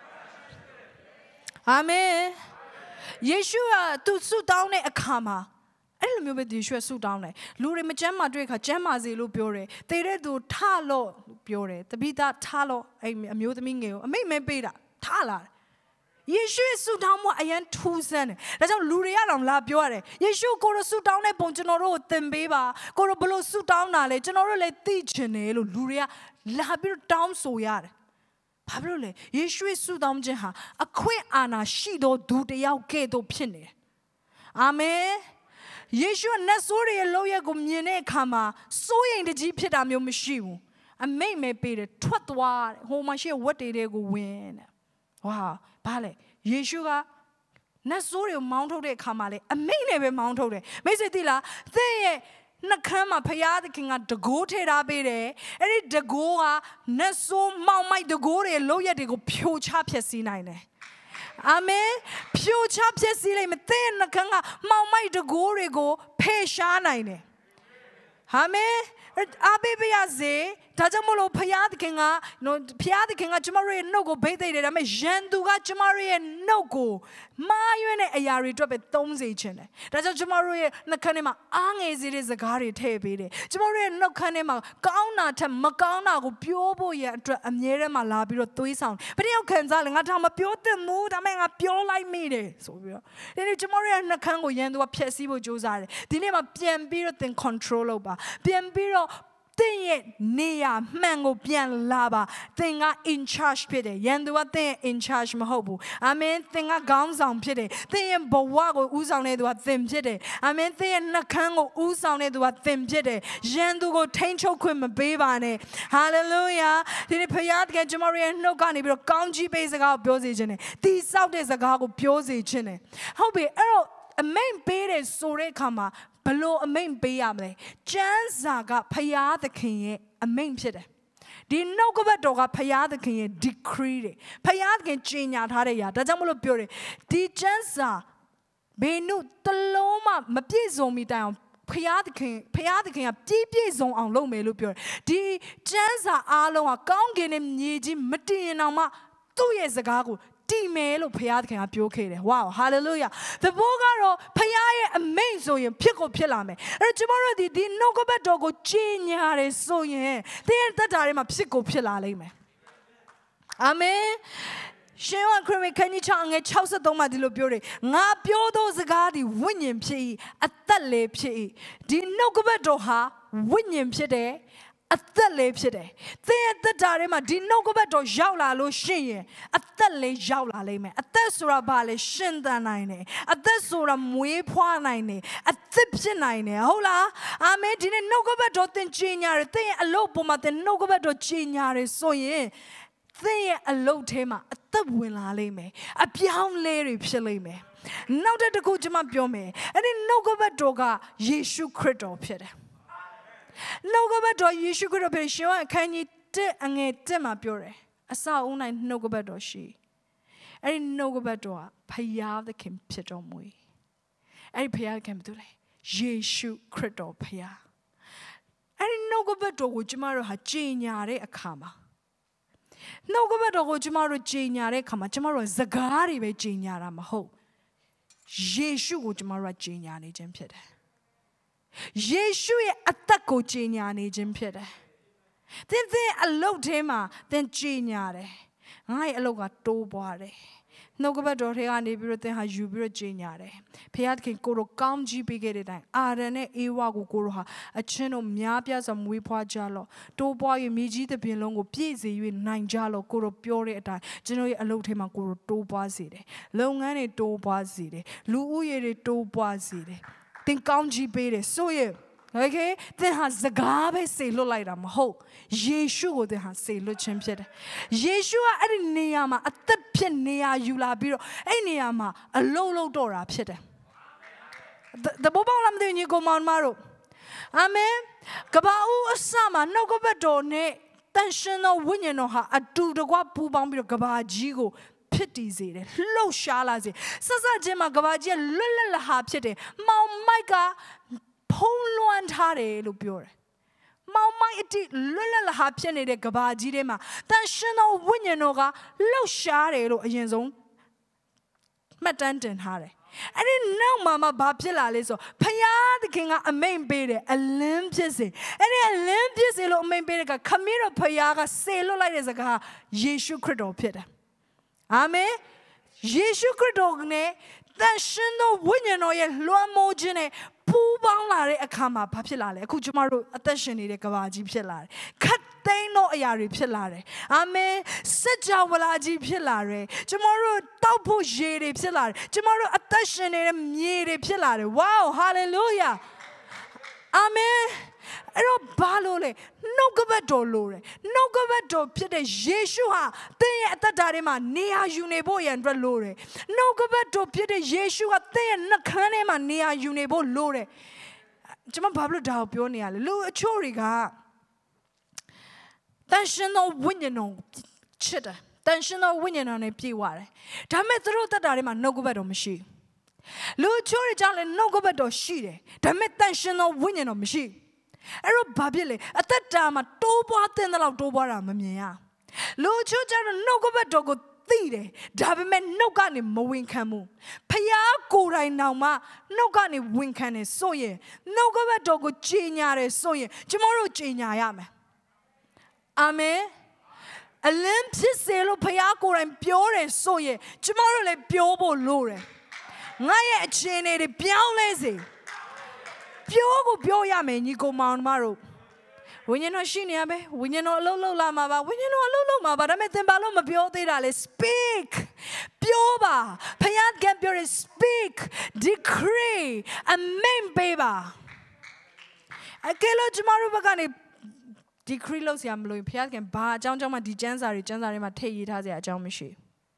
။အာမင်။ယေရှုကသူဆုတောင်းတဲ့အခါမှာအဲ့လိုမျိုးပဲယေရှုဆုတောင်းတယ်လူတွေမကျမ်းမာတွေ့ခါကျမ်းမာစေလို့ပြောတယ်တေတဲ့သူထလို့ပြောတယ်တပိသားထလို့အဲ့အမျိုးသမီးငယ်ကိုအမိတ်မဲပေးတာထလာတယ်ယေရှုဆုတောင်းမှုအရင်ထူးဆန်းတယ်ဒါကြောင့်လူတွေကတော့လာပြောရတယ်ယေရှုကိုရဆုတောင်းတဲ့ပုံကျွန်တော်တို့ကိုသင်ပေးပါကိုရဘလို့ဆုတောင်းတာလဲကျွန်တော်တို့လည်းသိချင်တယ်လို့လူတွေကလာပြီးတော့တောင်းဆိုရတယ်ဘာဖြစ်လို့လဲယေရှုဆုတောင်းခြင်းဟာအခွင့်အာဏာရှိသောသူတစ်ယောက်ကဲ့သို့ဖြစ်နေတယ်အာမင်ယေရှုနတ်ဆိုးတွေရဲ့လောက်ရက်ကိုမြင်တဲ့အခါမှာစိုးရိမ်တကြီးဖြစ်တာမျိုးမရှိဘူးအမိတ်မဲပေးတယ်ထွက်သွားတယ်ဟိုမှာရှိဝတ်တွေတွေကိုဝင်တယ်ဝါဘာလဲယေရှုကနတ်ဆိုးတွေကိုမောင်းထုတ်တဲ့အခါမှာလေအမိတ်နဲ့ပဲမောင်းထုတ်တယ်မိတ်ဆွေသိလားသင်ရဲ့နှခမ်းမှာဖရာသခင်ကတကိုးထည့်ထားပေးတယ်အဲ့ဒီတကိုးကနတ်ဆိုးမောင်းမိုက်တကိုးတွေလောက်ရက်တွေကိုဖြိုချဖျက်ဆီးနိုင်တယ်အာမင်ဖြိုချဖြစ်စီလိုက်မသိနှခမ်းကမောင်မိုက်တကိုးတွေကိုဖယ်ရှားနိုင်တယ်အာမင်အဘိဘယာစေဒါကြောင့်မလို့ဖယားသခင်ကနော်ဖယားသခင်ကကျမတို့ရဲ့နှုတ်ကိုဘိတ်သိတယ်ဒါပေမဲ့ယန်သူကကျမတို့ရဲ့နှုတ်ကိုမာရွေးတဲ့အရာတွေအတွက်ပဲသုံးစေခြင်းတယ်ဒါကြောင့်ကျမတို့ရဲ့နှုတ်ခမ်းထဲမှာအားငယ်စေတဲ့စကားတွေထည့်ပေးတယ်ကျမတို့ရဲ့နှုတ်ခမ်းထဲမှာကောင်းတာထက်မကောင်းတာကိုပြောဖို့ရအတွက်အမြဲတမ်းမှာလာပြီးတော့သွေးဆောင်ဘယ်တယောက်ခံစားလဲငါဒါမပြောသင့်ဘူးဒါပေမဲ့ငါပြောလိုက်မိတယ်ဆိုပြီးတော့ဒီနေ့ကျမတို့ရဲ့နှုတ်ခမ်းကိုယန်သူကဖျက်ဆီးဖို့ကြိုးစားတယ်ဒီနေ့မှာပြန်ပြီးတော့သင် control လုပ်ပါပြန်ပြီးတော့သင်ရဲ့နေရာမှန်ကိုပြန်လာပါသင်က in charge ဖြစ်တယ်ယန်သူကသင်ရဲ့ in charge မဟုတ်ဘူးအာမင်သင်ကခေါင်းဆောင်ဖြစ်တယ်သင်ရဲ့ဘဝကိုဦးဆောင်နေသူကသင်ဖြစ်တယ်အာမင်သင်ရဲ့နှခမ်းကိုဦးဆောင်နေသူကသင်ဖြစ်တယ်ယန်သူကိုထိန်းချုပ်ခွင့်မပေးပါနဲ့ hallelujah ဒီနေ့ဖခင်တကယ်ကျွန်တော်ရဲ့နှုတ်ကနေပြီးတော့ကောင်းကြီးပေးစကားကိုပြောစေခြင်းနဲ့တီဆောက်တဲ့စကားကိုပြောစေခြင်းနဲ့ဟုတ်ပြီအဲ့တော့အမိန်ပေးတယ်ဆိုတဲ့အခါမှာဘလို့အမိန်ပေးရမလဲကျမ်းစာကဖယားသခင်ရဲ့အမိန်ဖြစ်တယ်ဒီနှုတ်ကပတ်တော်ကဖယားသခင်ရဲ့ decree တွေဖယားသခင်ကြေညာထားတဲ့အရာဒါကြောင့်မလို့ပြောတယ်ဒီကျမ်းစာဘေနုတလုံးမှမပြည့်စုံမီတိုင်အောင်ဖယားသခင်ဖယားသခင်ကပြည့်ပြည့်စုံအောင်လုပ်မယ်လို့ပြောတယ်ဒီကျမ်းစာအားလုံးကကောင်းကင်နဲ့မြေကြီးမတည်ရင်အောင်မှသူ့ရဲ့စကားကိုတီမဲလို့ဖခင်သခင်ကပြောခဲ့တယ် wow hallelujah သဘောကတော့ဖခင်ရဲ့အမိန့်ဆိုရင်ဖြစ်ကိုဖြစ်လာမယ်အဲ့တော့ကျွန်တော်တို့ဒီဒီနှုတ်ကပတ်တော်ကိုကြီးညာတယ်ဆိုရင်သင်ရဲ့တတ်တာတွေမှာဖြစ်ကိုဖြစ်လာလိမ့်မယ်အာမင်ရှင်ဝါခရစ်ခန်းကြီးချောင်းငယ်၆၃မှာဒီလိုပြောတယ်ငါပြောသောစကားဒီဝိညာဉ်ဖြစ်၏အသက်လည်းဖြစ်၏ဒီနှုတ်ကပတ်တော်ဟာဝိညာဉ်ဖြစ်တယ်အသက်လေးဖြစ်တယ်သင်ရဲ့သက်တာထဲမှာဒီနှုတ်ကပတ်တော်ရောက်လာလို့ရှိရင်အသက်လေးရောက်လာလိမ့်မယ်အသက်ဆိုတာဘာလဲရှင်သန်နိုင်တယ်အသက်ဆိုတာမွေးဖွားနိုင်တယ်အသက်ဖြစ်နိုင်တယ်ဟုတ်လားအာမင်ဒီနေ့နှုတ်ကပတ်တော်သင်ကြီးညာတယ်သင်ရဲ့အလုပ်ပေါ်မှာသင်နှုတ်ကပတ်တော်ကြီးညာတယ်ဆိုရင်သင်ရဲ့အလုပ်ထဲမှာအသက်ဝင်လာလိမ့်မယ်အပြောင်းလဲတွေဖြစ်လိမ့်မယ်နောက်တစ်ခုကျွန်မပြောမယ်အဲ့ဒီနှုတ်ကပတ်တော်ကယေရှုခရစ်တော်ဖြစ်တယ်နှုတ်ကပတ်တော်ယေရှုခရစ်တော်ဖြစ်ရှင်အခန်းကြီးတစ်အငယ်တစ်မှာပြောတယ်အစအဦး၌နှုတ်ကပတ်တော်ရှိအဲ့ဒီနှုတ်ကပတ်တော်ကဖယားသခင်ဖြစ်တော်မူ၏အဲ့ဒီဖယားသခင်ဘာလို့လဲယေရှုခရစ်တော်ဖယားအဲ့ဒီနှုတ်ကပတ်တော်ကိုကျမတို့ဟာကြေညာတဲ့အခါမှာနှုတ်ကပတ်တော်ကိုကျမတို့ကြည်ညာတဲ့အခါမှာကျမတို့စကားတွေပဲကြည်ညာတာမဟုတ်ယေရှုကိုကျမတို့ကကြည်ညာနေခြင်းဖြစ်တယ်ယေရှုရဲ့အသက်ကိုကြည်ညာနေခြင်းဖြစ်တယ်သင်သင်အလုပ်ထဲမှာသင်ကြည်ညာတယ်ငါ့ရဲ့အလုပ်ကတိုးပွားတယ်နှုတ်ကပတ်တော်ထဲကနေပြီးတော့သင်ဟာယူပြီးတော့ကြည်ညာတယ်ဖခင်သခင်ကိုတို့ကောင်းကြီးပေးခဲ့တဲ့အတိုင်းအာရန်နဲ့အေဝါကိုကိုတို့ဟာအချင်းတို့များပြားစွာမွေးဖွားကြလော့တိုးပွား၍မြေကြီးတစ်ပြင်လုံးကိုပြည့်စေ၍နိုင်ကြလော့ကိုတို့ပြောတဲ့အတိုင်းကျွန်တော်ရဲ့အလုပ်ထဲမှာကိုတို့တိုးပွားစေတယ်လုပ်ငန်းတွေတိုးပွားစေတယ်လူဦးရေတွေတိုးပွားစေတယ်သင်ကောင်းကြီးပေးတယ်ဆိုရင်Okay သင်ဟာစကားပဲစေလွတ်လိုက်တာမဟုတ်ယေရှုကိုသင်ဟာစေလွတ်ခြင်းဖြစ်တယ်ယေရှုကအဲ့ဒီနေရာမှာအသက်ဖြစ်နေရာယူလာပြီးတော့အဲ့နေရာမှာအလုံးလုံးတော့တာဖြစ်တယ်တဘောပေါင်းလာမသိညီကိုမောင်မတို့အာမင်ကဘာဦးအစမှာနှုတ်ကပတ်တော်နဲ့တန်ရှင်သောဝိညာဉ်တော်ဟာအတူတကွပူးပေါင်းပြီးတော့ကဘာကြီးကိုဖြစ်တည်စေတယ်လှုပ်ရှားလာစေဆက်ဆက်ချင်းမှာကဘာကြီးလွတ်လပ်လဟာဖြစ်တယ်မောင်မိုက်ကဖုံးလွှမ်းထားတယ်လို့ပြောတယ်။မောင်မိုက်အတိလွတ်လပ်လဟာဖြစ်နေတဲ့ကဘာကြီးထဲမှာတန်ရှင်သောဝိညာဉ်တော်ကလှုပ်ရှားတယ်လို့အရင်ဆုံးမှတ်တမ်းတင်ထားတယ်။အဲ့ဒီနောက်မှာမှဘာဖြစ်လာလဲဆိုဖယားသခင်ကအမိန်ပေးတယ်အလင်းဖြစ်စေအဲ့ဒီအလင်းဖြစ်စေလို့အမိန်ပေးတဲ့ကခမည်းတော်ဖယားကစေလွတ်လိုက်တဲ့စကားယေရှုခရစ်တော်ဖြစ်တယ်။အာမင်ယေရှုခရစ်တော်နဲ့တန်ရှင်သောဝိညာဉ်တော်ရဲ့လွှမ်းမိုးခြင်းနဲ့ပူပေါင်းလာတဲ့အခါမှာဘာဖြစ်လာလဲအခုကျမတို့အသက်ရှင်နေတဲ့ကဘာကြီးဖြစ်လာတယ်ခတ်သိမ်းသောအရာတွေဖြစ်လာတယ်အာမင်စัจ java လာကြီးဖြစ်လာတယ်ကျမတို့တောက်ဖို့ရေတွေဖြစ်လာတယ်ကျမတို့အသက်ရှင်နေတဲ့မြေတွေဖြစ်လာတယ် wow hallelujah အာမင်အဲ့တော့ဘာလို့လဲနှုတ်ကပတ်တော်လို့တယ်နှုတ်ကပတ်တော်ဖြစ်တဲ့ယေရှုဟာသင်ရဲ့အသက်တာထဲမှာနေရာယူနေဖို့ရန်အတွက်လို့တယ်နှုတ်ကပတ်တော်ဖြစ်တဲ့ယေရှုဟာသင်ရဲ့နှုတ်ခမ်းထဲမှာနေရာယူနေဖို့လို့တယ်ကျွန်မဘာလို့ဒါကိုပြောနေရလဲလူအချို့တွေကတန်ရှင်သောဝိညာဉ်တော်ချစ်တယ်တန်ရှင်သောဝိညာဉ်တော်နဲ့ပြည့်ဝတယ်ဒါပေမဲ့သူတို့အသက်တာထဲမှာနှုတ်ကပတ်တော်မရှိလူအချို့တွေကြောင့်လည်းနှုတ်ကပတ်တော်ရှိတယ်ဒါပေမဲ့တန်ရှင်သောဝိညာဉ်တော်မရှိအဲ့တော့ဘာဖြစ်လဲအသက်တာမှာတိုးပွားတဲ့လောက်တိုးပွားတာမမြင်ရလူချို့ကျတော့နှုတ်ကပတ်တော်ကိုသိတယ်ဒါပေမဲ့နှုတ်ကနေမဝင်ခံဘူးဖယားကိုယ်တိုင်တောင်မှနှုတ်ကနေဝင်ခံတယ်ဆိုရင်နှုတ်ကပတ်တော်ကိုကြည်ညာတယ်ဆိုရင်ကျမတို့ကြည်ညာရမယ်အာမင်အလင်းဖြစ်စေလို့ဖယားကိုယ်တိုင်ပြောတယ်ဆိုရင်ကျမတို့လည်းပြောဖို့လိုတယ်ငါရဲ့အခြေအနေတွေပြောင်းလဲစေပြောကိုပြောရမယ်ညီကိုမောင်မတို့ဝိညာဉ်တော်ရှိနေရပဲဝိညာဉ်တော်အလုံးလုံးလာမှာပါဝိညာဉ်တော်အလုံးလုံးမှာပါဒါပေမဲ့သင်ဘာလို့မပြောသေးတာလဲ speak ပြောပါဖခင်ကပြောတယ် speak decree အမိန့်ပေးပါအကယ်လို့ကျမတို့ဘက်ကနေ decree လုပ်စရာမလိုရင်ဖခင်ဘာအကြောင်းကြောင့်မှဒီကျမ်းစာတွေကျမ်းစာတွေမှာထည့်ရေးထားစရာအကြောင်းမရှိ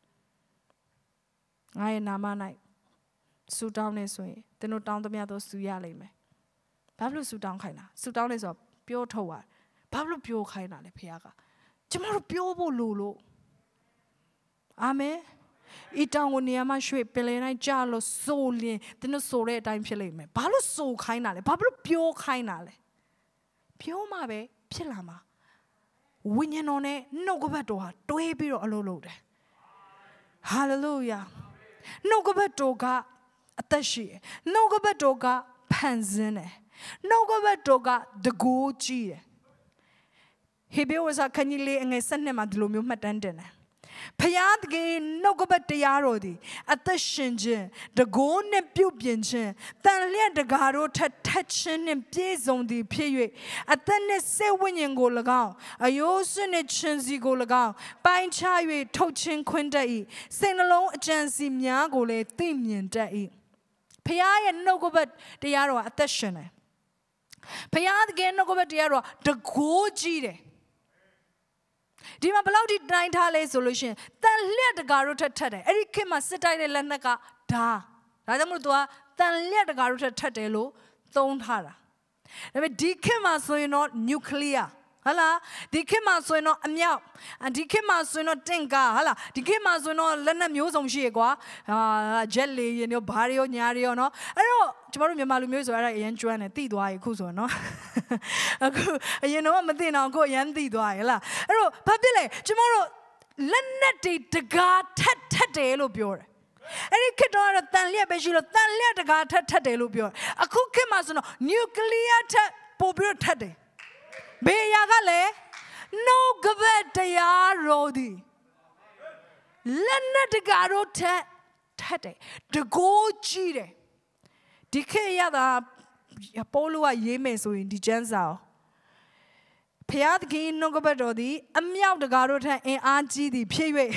ငါရဲ့နာမ၌ဆူတောင်းနေဆိုရင်သင်တို့တောင်းသမျှတော့ဆူရလိမ့်မယ်ဘာလို့ဆူတောင်းခိုင်းတာဆူတောင်းလဲဆိုတော့ပြောထုတ်ရဘာလို့ပြောခိုင်းတာလဲဖခင်ကကျမတို့ပြောဖို့လိုလို့အာမင်ဤတောင်ကိုနေရာမှာရွှေ့ပင်လယ်တိုင်းကြလို့ဆိုလင်းသင်တို့ဆိုတဲ့အတိုင်းဖြစ်လိမ့်မယ်ဘာလို့ဆိုခိုင်းတာလဲဘာလို့ပြောခိုင်းတာလဲပြောမှပဲဖြစ်လာမှာဝိညာဉ်တော်နဲ့နှုတ်ကပတ်တော်ဟာတွဲပြီးတော့အလုပ်လုပ်တယ်ဟာလေလုယာနှုတ်ကပတ်တော်ကအသက်ရှိတယ်နှုတ်ကပတ်တော်ကဖန်ဆင်းတယ်နှုတ်ကပတ်တော်ကတကိုးကြီးတယ်ဟေဘဲဝါစာခန်းကြီးလေးအငယ်ဆက်နှစ်မှာဒီလိုမျိုးမှတ်တမ်းတင်တယ်ဖယားတကယ်နှုတ်ကပတ်တရားတော်သည်အသက်ရှင်ခြင်းတကိုးနဲ့ပြုတ်ပြင်ခြင်းတန်လျက်တကားတို့ထက်ထက်ခြင်းနဲ့ပြည့်စုံသည်ဖြစ်၍အသက်နဲ့စိတ်ဝိညာဉ်ကို၎င်းအယိုးစွနဲ့ခြင်းစီကို၎င်းပိုင်းခြား၍ထုတ်ခြင်းခွင့်တတ်၏စိတ်နှလုံးအကြံစီများကိုလည်းသိမြင်တတ်၏ဖယားရဲ့နှုတ်ကပတ်တရားတော်အသက်ရှင်တယ်ဖယားတကယ်နှုတ်ကပတ်တရားတော်တကိုးကြီးတယ်ဒီမှာဘယ်လောက်ထိတိုင်းထားလဲဆိုလို့ရှိရင်တန်လျက်တကာတို့ထက်ထက်တယ်အဲ့ဒီခေတ်မှာစစ်တိုက်တဲ့လက်နက်ကဓာဒါကြောင့်မို့လို့ तू ကတန်လျက်တကာတို့ထက်ထက်တယ်လို့သုံးထားတာဒါပေမဲ့ဒီခေတ်မှာဆိုရင်တော့ nuclear ဟာလားဒီခေတ်မှာဆိုရင်တော့အမြောက်ဒီခေတ်မှာဆိုရင်တော့တင့်ကားဟာလားဒီခေတ်မှာဆိုရင်တော့လက်နက်မျိုးစုံရှိရကွာဟာဂျက်လေရင်ရောဘာတွေရောညာတွေရောနော်အဲ့တော့ကျမတို့မြန်မာလူမျိုးဆိုအဲ့ဒါအရင်ကျွမ်းတယ်တိသွားပြီခုဆိုရင်နော်အခုအရင်တော့မသိတော့အခုအရင်သိသွားရလားအဲ့တော့ဘာဖြစ်လဲကျမတို့ Lennetti the God Tatelo Bure. And it could not a Tanlia Beshilo, Tanlia the God Tatelo Bure. A cookie masano, nuclear Pobur Tade. Beyagale, no Gavetaya Rodi. Lennet the Garo Tate, the go Chide. Decaya the Apollo Yemeso in the Genzao. Payadkin no Gabadodi, a meow the Garota and Auntie the Piwe.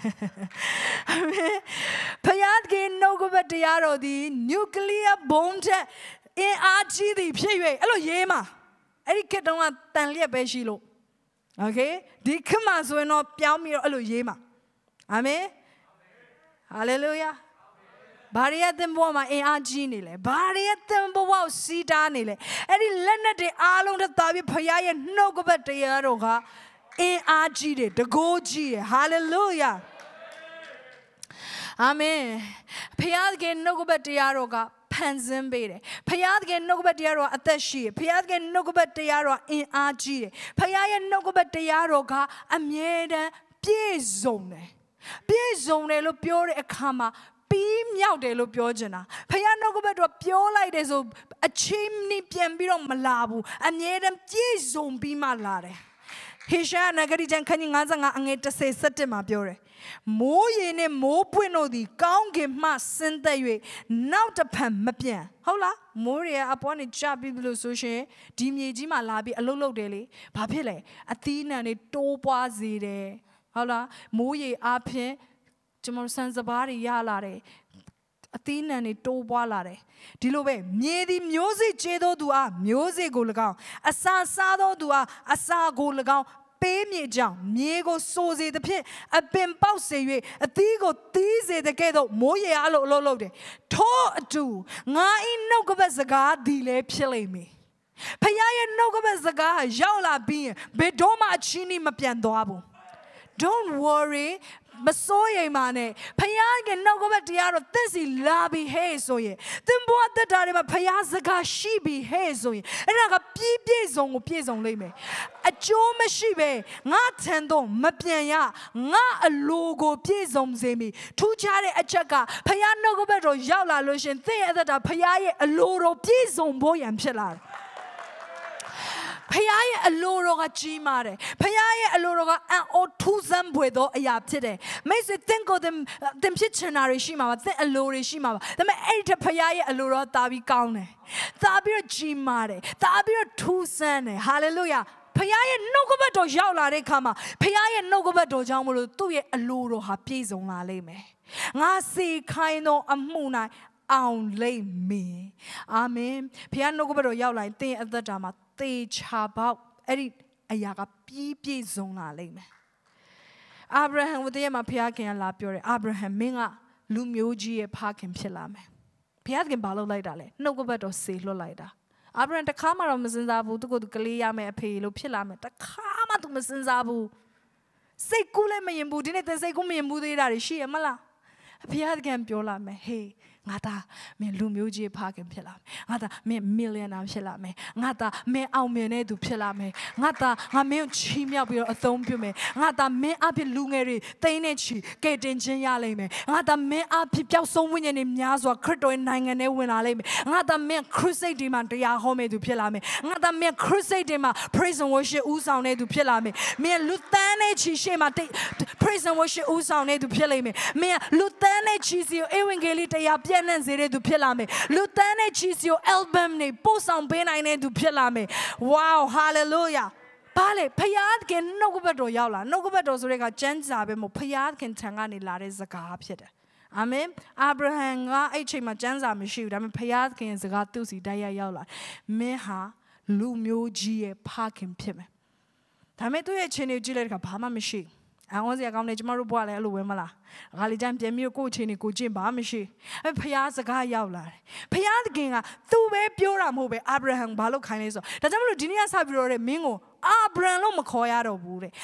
Payadkin no Gabadiaro the nuclear bomb in Auntie the Piwe. Hello, Yema. Eric don't want Tanlia Beshilo. Okay? The commands were not Piamir Hello, Yema. Amen. Hallelujah. Barrier them woman in Anginile. Barrier them wow, see Danile. Any Leonard de Alon the Tabi Paya no go back to Yaroga in Angide, the Goji. Hallelujah. Amen. Payadgen no go back to Yaroga, Panzembere. Payadgen no go back to Yaro at the she. Payadgen no go back to Yaro in Angide. Paya no go back to Yaroga, a mieda piezone. Piezone lo pure a kama. Beam out de lo piogena. Payano go back to a pure light as a chimney piambiro malabu, and yet them piezon be malare. Hisha nagari jankaning azanga angeta say setema pure. Mo yene mo bueno di kaunge mas sentaye, now the pam mapia. Hola, Moria upon a chappy blue sushi, Dimmy Jima labi a lolo deli, papile, Athena and a topa zide. Hola, moye apie. Tomorrow sons of body yalare. Athena and it to walare. Dilobe, Medi music jedo dua, music gulagao. Asa sado dua, asa gulagao. Pay me jam, miego soze the pit, a bimbo say, a tigo tease the ghetto, moye alo lolode. To do, nga in no gobazaga, dile pile me. Payaya no gobazaga, jaula being, bedoma chini mapiandoabo. Don't worry. Masoye mane, Payag no go back to Yaro, this is labi hazoye. Then what the Darima Payazaga she be hazoye, and I got peepies on pies on lame. A Joe Mashibe, not tendo, Mapianya, not a logo pies on zemi, two chari a chaka, Payano go back to Yala Lucian, they that are Payaye a loro pies on boy and pillar. Payaya a loroga chimare. Payaya a loroga and or two zambuedo a yap today. May say think of them them chichenari shima, then a lori shima. The me eight a payaya a loro tabi kaune. Tabir chimare. Tabir two sane. Hallelujah. Payaya no go back to Yaula Rekama. Payaya no go back to Jamulu to ye a loro ha pies on la leme. Nasi kaino amuna. Only me. Amen. Piano go back to Yaula and think at the drama. They chop out any ayaga pipi zona lame. Abraham with the Mapiakin and Lapure, Abraham Minga, Lumioji a park and Pilame. Piakin Balo like that, no go better say lo like that. Abraham the camera of Mazinzabu to go to Galiame a palo Pilame, the Kama to Mazinzabu. Say Kule me and Budin and say Gumi and Budira, she a mala. Piakin Piola me, hey. Ngata me lumioji park and pila. Ngata me million am pila me. Ngata me au me ne du pila me. Ngata nga me chimia bi a thom pu me. Ngata me api lungeri taine chi ke tension ya le me. Ngata me api piao song win ne mya so crypto in nangan ne win la le me. Ngata me crusade di man tia ho me du pila me. Ngata me crusade di ma praise and worship u saung ne du pila me. Me lu tan ne chi she ma praise and worship u saung ne du pila me. Me lu tan ne chi si evangeli tia Zere du pilame. Lutane cheese your album ne post on benine du pilame. Wow, hallelujah. Pale, payad can no go better yala, no go better zurega jenzabemo, payad can tangani lares a carpet. Amen. Abraham, I change my janza machine. I mean, payad can zagatusi daya yala. Meha lumio gie parking pime. Tameto a chene gileka pama machine. I was a government Marubola Luemala. Galijam Demio Coaching Coaching Bamishi. A Payas a guy yowler. Payad Ginga, two way pure move Abraham Balo Kineso. The Jamaican Sabiro Mingo. Abraham လို့မခေါ်ရတော့ဘူးတဲ့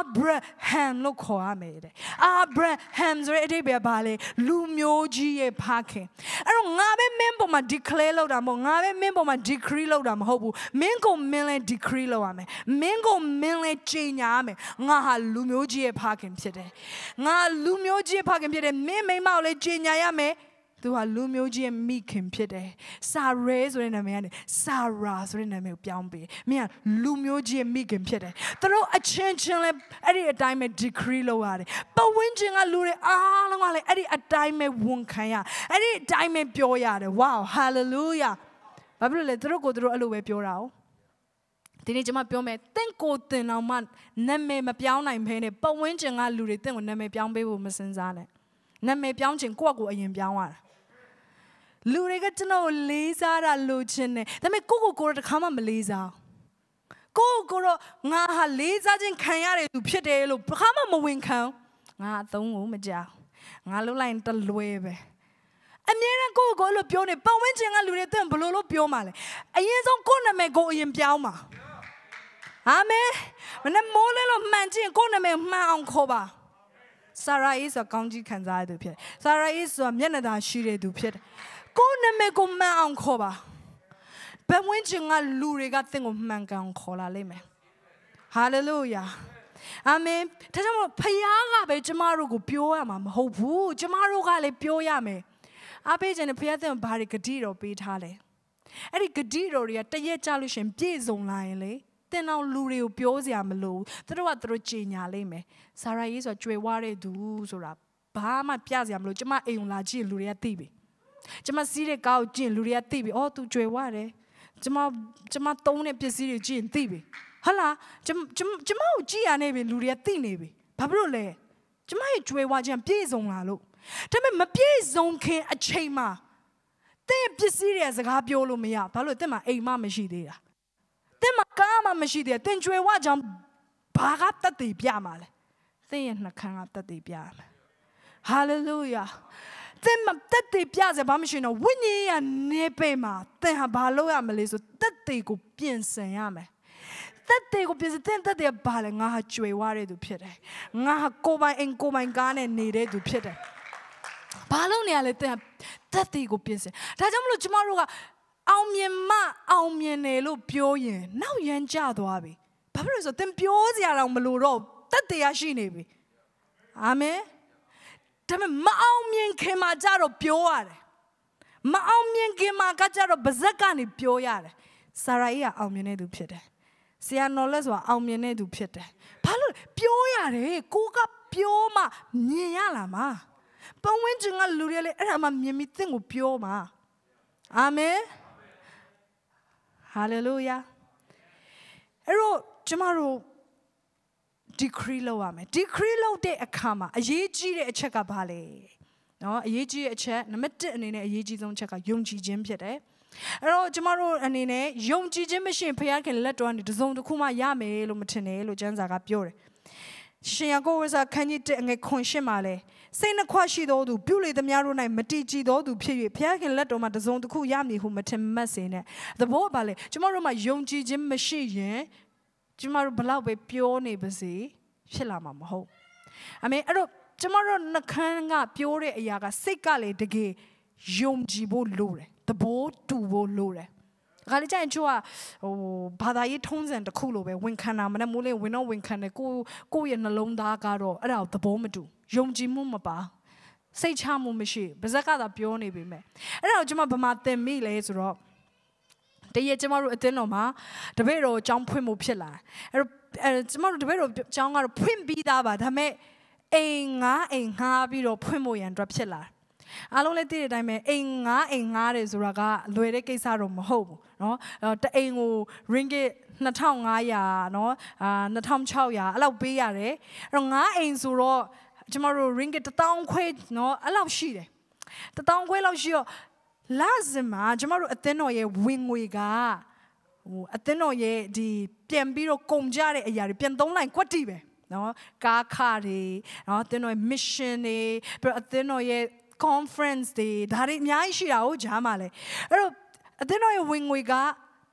Abraham လို့ခေါ်ရမယ်တဲ့ Abraham ဆိုတဲ့အဓိပ္ပာယ်ဘာလဲလူမျိုးကြီးရဲ့ဖခင်အဲ့တော့ငါပဲမင်းပေါ်မှာ declare လုပ်တာမဟုတ်ငါပဲမင်းပေါ်မှာ decree လုပ်တာမဟုတ်ဘူးမင်းကိုမင်းလဲ decree လုပ်ရမယ်မင်းကိုမင်းလဲကြေညာရမယ်ငါဟာလူမျိုးကြီးရဲ့ဖခင်ဖြစ်တယ်ငါလူမျိုးကြီးရဲ့ဖခင်ဖြစ်တယ်မင်းမိမကိုလည်းကြေညာရမယ်သူဟာလူမျိုးကြီးရဲ့မိခင်ဖြစ်တယ်စာရဲဆိုတဲ့နာမည်ကနေစာရာဆိုတဲ့နာမည်ကိုပြောင်းပေးမင်းကလူမျိုးကြီးရဲ့မိခင်ဖြစ်တယ်သူတို့အချင်းချင်းလည်းအဲ့ဒီအတိုင်းပဲ decree လုပ်ရတယ်ပတ်ဝန်းကျင်ကလူတွေအားလုံးကလည်းအဲ့ဒီအတိုင်းပဲဝန်ခံရအဲ့ဒီအတိုင်းပဲပြောရတယ် wow hallelujah ဘာဖြစ်လို့လဲသူတို့ကိုသူတို့အဲ့လိုပဲပြောတာ哦ဒီနေ့ကျွန်မပြောမယ်တင့်ကိုတင်အောင်မှနာမည်မပြောင်းနိုင်ဘဲနဲ့ပတ်ဝန်းကျင်ကလူတွေတင့်ကိုနာမည်ပြောင်းပေးဖို့မစင်စားနဲ့နာမည်ပြောင်းခြင်းကိုယ့်ကိုယ်အရင်ပြောင်းရတာလူတွေကကျွန်တော်လေးစားတာလိုချင်တယ်ဒါပေမဲ့ကိုကိုကိုတော့တစ်ခါမှမလေးစားကိုကိုတော့ငါဟာလေးစားခြင်းခံရတယ်သူဖြစ်တယ်လို့တစ်ခါမှမဝင်ခံငါအသုံးကိုမကြောက်ငါလုံးလိုက်တလွဲပဲအမြဲတမ်းကိုကိုလို့ပြောနေပတ်ဝန်းကျင်ကလူတွေတဲ့ဘလို့လို့ပြောမှလဲအရင်ဆုံးကိုနာမည်ကိုအရင်ပြောင်းပါအာမင်မနေ့မိုးလဲလို့မှန်ချင်းကိုနာမည်မှန်အောင်ခေါ်ပါဆာရာအေးဆိုကောင်းကြီးခံစားရသူဖြစ်ဆာရာအေးဆိုမျက်နှာသာရှိတဲ့သူဖြစ်ကိုနာမည်ကိုမှန်အောင်ခေါ်ပါဘယ်ဝင်ချင်ကလူတွေကသင်ကိုမှန်ကန်ခေါ်လာလိမ့်မယ်ဟာလေလုယာအာမင်ဒါကြောင့်မို့ဖခင်ကပဲကျမတို့ကိုပြောရမှာမဟုတ်ဘူးကျမတို့ကလည်းပြောရမယ်အားပေးခြင်းနဲ့ဖခင်သင်ဘာတွေဂတိတော်ပေးထားလဲအဲ့ဒီဂတိတော်တွေကတရက်ကြလို့ရှင်ပြည့်စုံလာရင်လေတင်အောင်လူတွေကိုပြောစရာမလိုသူတို့ကသူတို့ကြေညာလိမ့်မယ်ဆာရာရေးဆိုကြွယ်ဝတဲ့သူဆိုတာဘာမှပြစရာမလိုကျမအိမ်ုံလာကြည့်လူတွေကသိပြီကျမစီးတဲ့ကားကိုကြည့်လူတွေကသိပြီအော်သူကြွယ်ဝတယ်ကျမကျမသုံးတဲ့ပစ္စည်းတွေကြည့်ရင်သိပြီဟုတ်လားကျမကျမကျမကိုကြည့်ရနေပြီလူတွေကသိနေပြီဘာဖြစ်လို့လဲကျမရဲ့ကြွယ်ဝခြင်းပြည့်စုံလာလို့ဒါပေမဲ့မပြည့်စုံခင်အချိန်မှာတဲ့ပစ္စည်းတွေစကားပြောလို့မရဘာလို့တဲ့မှာအိမ်မမရှိသေးတာတဲ့မှာကားမှမရှိသေးတဲ့ကြွယ်ဝကြောင်ဘာကတတ်တည်ပြမှာလဲတဲ့ရဲ့နှခမ်းကတတ်တည်ပြမှာဟာလေလုယာတဲ့မှာတတ်တည်ပြစေဘာမရှိတော့ဝိညာဉ်ရနေပေမှာတဲ့ဟာဘာလို့ရမလဲဆိုတတ်တည်ကိုပြင်ဆင်ရမယ်တတ်တယ်ကိုပြင်စတဲ့တတ်တယ်ဘာလဲငါဟာကြွယ်ဝတဲ့သူဖြစ်တယ်ငါဟာကိုပိုင်အိမ်ကိုပိုင်ကားနဲ့နေတဲ့သူဖြစ်တယ်ဘာလို့နေရလဲတဲ့တတ်တယ်ကိုပြင်စဒါကြောင့်မလို့ကျမတို့ကအောင်မြင်မအောင်မြင်တယ်လို့ပြောရင်နောက်ရန်ကျသွားပြီဘာဖြစ်လို့ဆိုတင်ပြောစရာတော့မလိုတော့တတ်တယ်ရရှိနေပြီအာမင်ဒါပေမဲ့မအောင်မြင်ခင်မှာကြတော့ပြောရတယ်မအောင်မြင်ခင်မှာကကြတော့ဗဇက်ကနေပြောရတယ်ဆာရာကြီးကအောင်မြင်တဲ့သူဖြစ်တယ်ဆရာနော်လဲဆိုတာအောင်မြင်တဲ့သူဖြစ်တယ်ဘာလို့ပြောရတယ်ကိုကပြောမှမြင်ရလားမပတ်ဝန်းကျင်ကလူတွေလေအဲ့ဒါမှမြင်ပြီးသင်ကိုပြောမှာအာမင်ဟာလေလုယာအဲ့တော့ကျမတို့ decree လုပ်ရမယ် decree လုပ်တဲ့အခါမှာအရေးကြီးတဲ့အချက်ကဘာလဲနော်အရေးကြီးတဲ့အချက်နံပါတ်တစ်အနေနဲ့အရေးကြီးဆုံးအချက်ကယုံကြည်ခြင်းဖြစ်တယ်အဲ့တော့ကျမတို့အနေနဲ့ယုံကြည်ခြင်းမရှိရင်ဘုရားခင်လက်တော်ကနေတစုံတစ်ခုမှရမယ်လို့မထင်နဲ့လို့ကျမ်းစာကပြောတယ်ရှင်ယာကုပ်ဝါစာခန်းကြီးတစ်အငယ်ခွန်ရှင်းပါလေစိတ်နှခွရှိသောသူပြုလေသမျှတို့၌မတည်ကြည်သောသူဖြစ်၍ဘုရားခင်လက်တော်မှာတစုံတစ်ခုရမည်ဟုမထင်မှတ်စေနဲ့သဘောပါလေကျမတို့မှာယုံကြည်ခြင်းမရှိရင်ကျမတို့ဘလောက်ပဲပြောနေပါစေဖြစ်လာမှာမဟုတ်အာမင်အဲ့တော့ကျမတို့နှခမ်းကပြောတဲ့အရာကစိတ်ကလေတကယ်ယုံကြည်ဖို့လိုတယ်သဘောတူဖို့လိုတယ်ခါလေးကျရင်ချို့ကဟိုဘာသာရေးထုံးစံတစ်ခုလိုပဲဝင်ခံတာမနဲ့မိုးလေးဝင်တော့ဝင်ခံတယ်ကိုကိုရဲ့နှလုံးသားကတော့အဲ့ဒါကိုသဘောမတူယုံကြည်မှုမပါစိတ်ချမှုမရှိပါဇက်ကသာပြောနေပေမဲ့အဲ့ဒါကိုကျွန်မဗမာသင်မိလဲဆိုတော့တရက်ကျမတို့အတင်းတော်မှာတပည့်တော်အကြောင်းဖွင့်မှုဖြစ်လာအဲ့တော့အဲကျမတို့တပည့်တော်အကြောင်းကတော့ဖွင့်ပြီးသားပါဒါပေမဲ့အိမ်ငါအိမ်ငါပြီးတော့ဖွင့်ဖို့ရန်အတွက်ဖြစ်လာအားလုံးလည်းသိတဲ့အတိုင်းပဲအိမ်ငါအိမ်ငါတယ်ဆိုတာကလွယ်တဲ့ကိစ္စတော့မဟုတ်ဘူးเนาะတအိမ်ကို ringgit နှစ်ထောင်ငါးရာเนาะအာနှစ်ထောင်ခြောက်ရာအဲ့လောက်ပေးရတယ်အဲ့တော့ငါအိမ်ဆိုတော့ကျမတို့ ringgit တစ်တောင်းခွဲเนาะအဲ့လောက်ရှိတယ်တစ်တောင်းခွဲလောက်ရှိတော့လာစမှာကျမတို့အသင်းတော်ရဲ့ဝင်ငွေကဟိုအသင်းတော်ရဲ့ဒီပြန်ပြီးတော့ကုန်ကြတဲ့အရာတွေပြန်သုံးလိုက်ကွက်တီပဲเนาะကားခါတွေเนาะအသင်းတော်ရဲ့ mission တွေပြီးတော့အသင်းတော်ရဲ့conference တွေဒါတွေအများကြီးရှိတာဟုတ်ကြားမှာလဲအဲ့တော့အသင်းတော်ရဲ့ဝင်ငွေက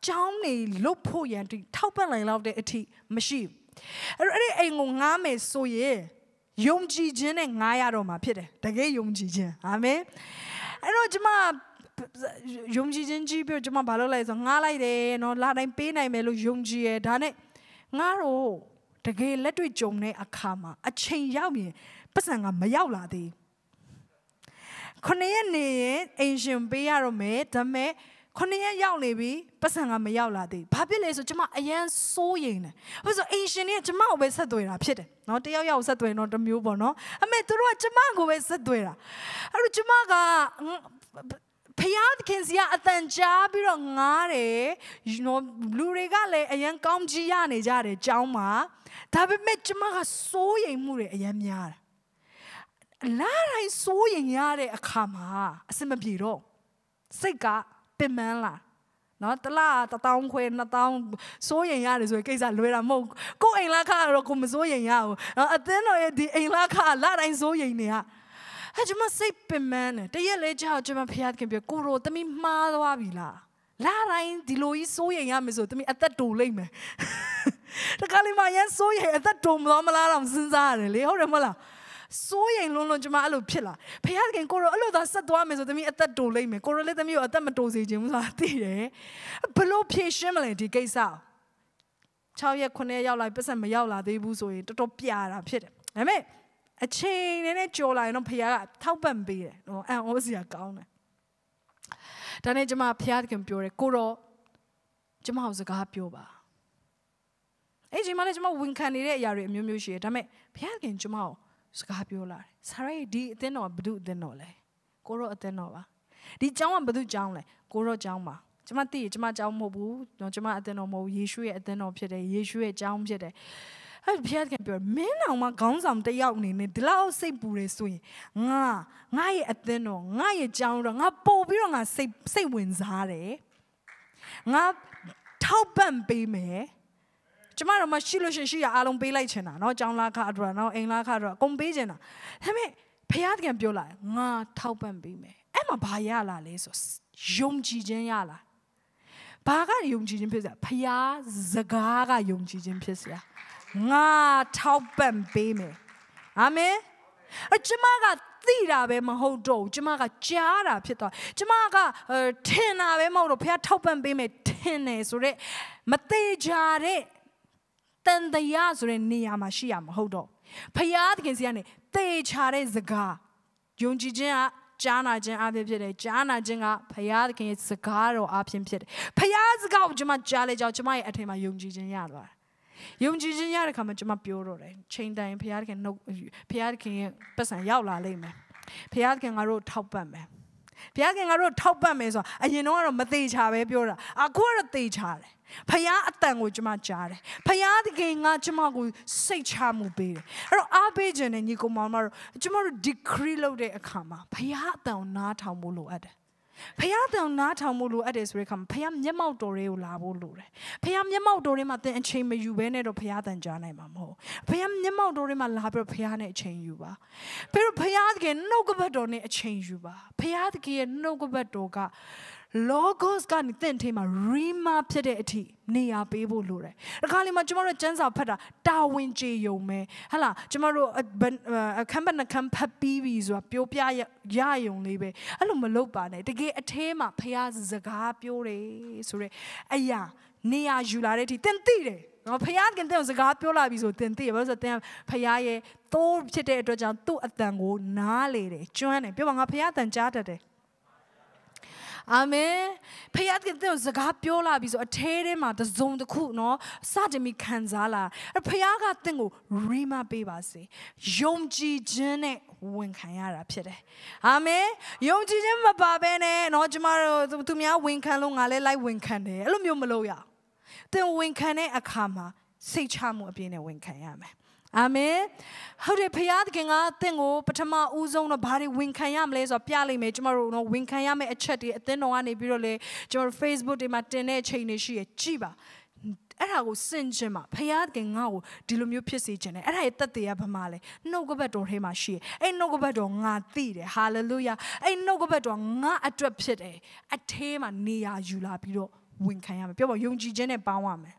ကြောင်းနေလုတ်ဖို့ရန်ဒီထောက်ပံ့နိုင်လောက်တဲ့အထိမရှိအဲ့အဲ့ဒီအိမ်ကိုငားမယ်ဆိုရင်ယုံကြည်ခြင်းနဲ့ငားရတော့မှာဖြစ်တယ်တကယ်ယုံကြည်ခြင်းအာမင်အဲ့တော့ကျွန်မယုံကြည်ခြင်းကြီးပြီးကျွန်မဘာလုပ်လဲဆိုငားလိုက်တယ်နော်လာတိုင်းပေးနိုင်မယ်လို့ယုံကြည်ရဒါနဲ့ငါတို့တကယ်လက်တွေ့ကြုံတဲ့အခါမှာအချိန်ရောက်ရင်ပတ်စံကမရောက်လာသေးခொနည်းနေရင်အိမ်ရှင်ပေးရတော့မယ်ဒါပေမဲ့ခொနည်းရောက်နေပြီပတ်စံကမရောက်လာသေးဘာဖြစ်လဲဆိုကျွန်မအရန်စိုးရိမ်တယ်ဘာလို့ဆိုအိမ်ရှင်တွေကကျွန်မကိုပဲဆက်သွယ်တာဖြစ်တယ်နော်တယောက်ယောက်ဆက်သွယ်တော့တစ်မျိုးပေါ့နော်အမေသူတို့ကကျွန်မကိုပဲဆက်သွယ်တာအဲ့တော့ကျွန်မကဖယားခင်စီကအတန်ကြားပြီးတော့ငားတယ်နော်လူတွေကလည်းအရန်ကောင်းကြီးရနေကြတယ်ကျောင်းမှာဒါပေမဲ့ကျွန်မကစိုးရိမ်မှုတွေအရန်များတယ်လာတိုင်းစိုးရိမ်ရတဲ့အခါမှာအစမပြေတော့စိတ်ကပင်ပန်းလာနော်တလားတတောင်းခွဲနှစ်တောင်းစိုးရိမ်ရတယ်ဆိုရင်ကိစ္စလွယ်တာမဟုတ်ကိုယ်အိမ်လာခါတော့ကိုမစိုးရိမ်ရဘူးနော်အသင်းတော်ရဲ့ဒီအိမ်လာခါလာတိုင်းစိုးရိမ်နေရအဲကျွန်မစိတ်ပင်ပန်းတယ်တရက်လေးကြောက်ကျွန်မဖျားခင်ပြကိုရိုသမီးမှားသွားပြီလားလာတိုင်းဒီလိုကြီးစိုးရိမ်ရမယ်ဆိုသမီးအသက်တူလိမ့်မယ်တခါလေးမှရန်စိုးရိမ်အသက်တူမလားမလားတော့စဉ်းစားရတယ်လေဟုတ်တယ်မဟုတ်လားစိုးရိမ်လုံးလုံးကျွန်မအဲ့လိုဖြစ်လာဖခင်ခင်ကိုရောအဲ့လိုသာဆက်သွားမယ်ဆိုသမီးအသက်တိုလိမ့်မယ်ကိုရောလည်းသမီးကိုအသက်မတိုစေချင်ဘူးဆိုတာသိတယ်ဘလို့ဖြေရှင်းမလဲဒီကိစ္စ၆ရက်ခုနှစ်ရက်ရောက်လာပတ်စံမရောက်လာသေးဘူးဆိုရင်တော်တော်ပြာတာဖြစ်တယ်ဒါပေမဲ့အချိန်နဲ့နဲ့ကြော်လာရင်တော့ဖခင်ကထောက်ပံ့ပေးတယ်နော်အန်အောစရာကောင်းတယ်ဒါနဲ့ကျွန်မဖခင်ပြောတယ်ကိုရောကျွန်မကိုစကားပြောပါအဲ့ဒီမှာလည်းကျွန်မဝန်ခံနေတဲ့အရာတွေအမျိုးမျိုးရှိတယ်ဒါပေမဲ့ဖခင်ကျွန်မကိုစကားပြောလာတယ်ဆရာရဲ့ဒီအသင်းတော်ကဘု து အသင်းတော်လဲကိုရောအသင်းတော်ပါဒီကျောင်းကဘု து ကျောင်းလဲကိုရောကျောင်းပါကျွန်မသိရကျွန်မကျောင်းမဟုတ်ဘူးကျွန်မအသင်းတော်မဟုတ်ယေရှုရဲ့အသင်းတော်ဖြစ်တယ်ယေရှုရဲ့ကျောင်းဖြစ်တယ်အဲ့ဘုရားကပြောမင်းတော်မှာခေါင်းဆောင်တစ်ယောက်အနေနဲ့ဒီလောက်စိတ်ပူတယ်ဆိုရင်ငါငါရဲ့အသင်းတော်ငါရဲ့ကျောင်းတော့ငါပို့ပြီးတော့ငါစိတ်စိတ်ဝင်စားတယ်ငါထောက်ပံ့ပေးမယ်ကျမတို့မရှိလို့ရှိရအားလုံးပေးလိုက်ချင်တာเนาะကျောင်းလာခအတွက်เนาะအိမ်လာခအတွက်အကုန်ပေးချင်တာဒါပေမဲ့ဖခင်ကပြောလာငါထောက်ပံ့ပေးမယ်အဲ့မှာဘာရလာလဲဆိုယုံကြည်ခြင်းရလာဘာကယုံကြည်ခြင်းဖြစ်စရာဖခင်စကားကယုံကြည်ခြင်းဖြစ်စရာငါထောက်ပံ့ပေးမယ်အာမင်အကျမကသိတာပဲမဟုတ်တော့ဘူးကျမကကြားတာဖြစ်သွားကျမကထင်တာပဲမဟုတ်တော့ဖခင်ထောက်ပံ့ပေးမယ်ထင်တယ်ဆိုတော့မသေးကြတဲ့တန်တရားဆိုတဲ့နေရာမှာရှိရမှာဟုတ်တော့ဖယားသခင်စီကနေသေချာတဲ့စကားယုံကြည်ခြင်းကကြားနာခြင်းအဖြစ်ဖြစ်တယ်ကြားနာခြင်းကဖယားသခင်ရဲ့စကားတော်အဖြစ်ဖြစ်တယ်ဖယားစကားကိုကျွန်မကြားလဲကြောင်းကျွန်မရဲ့အထင်မှာယုံကြည်ခြင်းရသွားတယ်ယုံကြည်ခြင်းရတဲ့ခါမှာကျွန်မပြောတော့တယ်ချိန်တိုင်းဖယားသခင်နှုတ်ဖယားသခင်ရဲ့ပတ်စံရောက်လာလိမ့်မယ်ဖယားသခင်ငါတို့ထောက်ပံ့မယ်ဘုရားခင်ငါတို့ထောက်ပံ့မယ်ဆိုတာအရင်တော့ကတော့မသေးချာပဲပြောတာအခုကတော့သေချာတယ်ဖယားအတန်ကိုကျွန်မကြားတယ်ဖယားတကယ်ငါကျွန်မကိုစိတ်ချမှုပေးတယ်အဲ့တော့အားပေးခြင်းနဲ့ညီကောင်မတို့ကျွန်မတို့ decree လုပ်တဲ့အခါမှာဖယားအတန်ကိုနားထောင်ဖို့လိုအပ်တယ်ဖယားအတန်နားထောင်ဖို့လိုအပ်တယ်ဆိုတဲ့အခါမှာဖယားမျက်မှောက်တော်တွေကိုလာဖို့လိုတယ်ဖယားမျက်မှောက်တော်တွေမှာသင်အချိန်မယူဘဲနဲ့တော့ဖယားအတန်ကြားနိုင်မှာမဟုတ်ဖယားမျက်မှောက်တော်တွေမှာလာပြီးတော့ဖယားနဲ့အချိန်ယူပါပြီးတော့ဖယားတကယ်နှုတ်ကပတ်တော်နဲ့အချိန်ယူပါဖယားတကယ်ရဲ့နှုတ်ကပတ်တော်ကlogos ကနေသင်ထဲမှာ rima ဖြစ်တဲ့အထိနေရာပေးဖို့လိုတယ်။ဒါခါလေးမှာကျမတို့ကျမ်းစာဖတ်တာတာဝန်ကျေယုံမယ်။ဟဲ့လားကျမတို့အခမ်းပတ်နှခမ်းဖတ်ပြီးပြီဆိုတာပြောပြရယုံလေးပဲ။အဲ့လိုမလုပ်ပါနဲ့။တကယ်အထဲမှာဖခင်စကားပြောတယ်ဆိုရက်အရာနေရာယူလာတဲ့အထိသင်သိတယ်။နော်ဖခင်ကသင်စကားပြောလာပြီဆိုသင်သိရဘာလို့ဆိုတော့သင်ဖခင်ရဲ့တိုးဖြစ်တဲ့အတွက်ကြောင့်သူ့အတန်ကိုနားလေတယ်ကျွမ်းတယ်ပြောပါငါဖခင်အတန်ကြားတတ်တယ်အာမင်ဖခင်ကတဲ့စကားပြောလာပြီဆိုအထဲထဲမှာတစုံတစ်ခုနော်စတင်ပြီးခံစားလာဖခင်ကတင့်ကိုရီမပေးပါစေယုံကြည်ခြင်းနဲ့ဝန်ခံရတာဖြစ်တယ်အာမင်ယုံကြည်ခြင်းမပါဘဲနဲ့နော်ကျမတို့သူများဝန်ခံလို့ငါလည်းလိုက်ဝန်ခံတယ်အဲ့လိုမျိုးမလုပ်ရအောင်သင်ဝန်ခံတဲ့အခါမှာစိတ်ချမှုအပြည့်နဲ့ဝန်ခံရမယ်အာမင်ဟုတ်တယ်ဖခင်သခင်ကသင်ကိုပထမဦးဆုံးတော့ဘာတွေဝန်ခံရမလဲဆိုတော့ပြလိုက်မယ်ကျမတို့တော့ဝန်ခံရမယ့်အချက်တွေအသင်းတော်ကနေပြီးတော့လေကျမတို့ Facebook တွေမှာတင်တဲ့အချိန်တွေရှိရကြည့်ပါအဲ့ဒါကိုစင်ကျင်မှာဖခင်သခင်ငါ့ကိုဒီလိုမျိုးဖြစ်စေခြင်းနဲ့အဲ့ဒါရဲ့တက်တရားဘာမှလဲနှုတ်ကပတ်တော်ထဲမှာရှိရအဲ့နှုတ်ကပတ်တော်ငါသိတယ်ဟာလေလုယာအဲ့နှုတ်ကပတ်တော်ငါအတွက်ဖြစ်တယ်အထဲမှာနေရာယူလာပြီးတော့ဝင်ခံရမယ်ပြောပါယုံကြည်ခြင်းနဲ့ပေါင်းရမယ်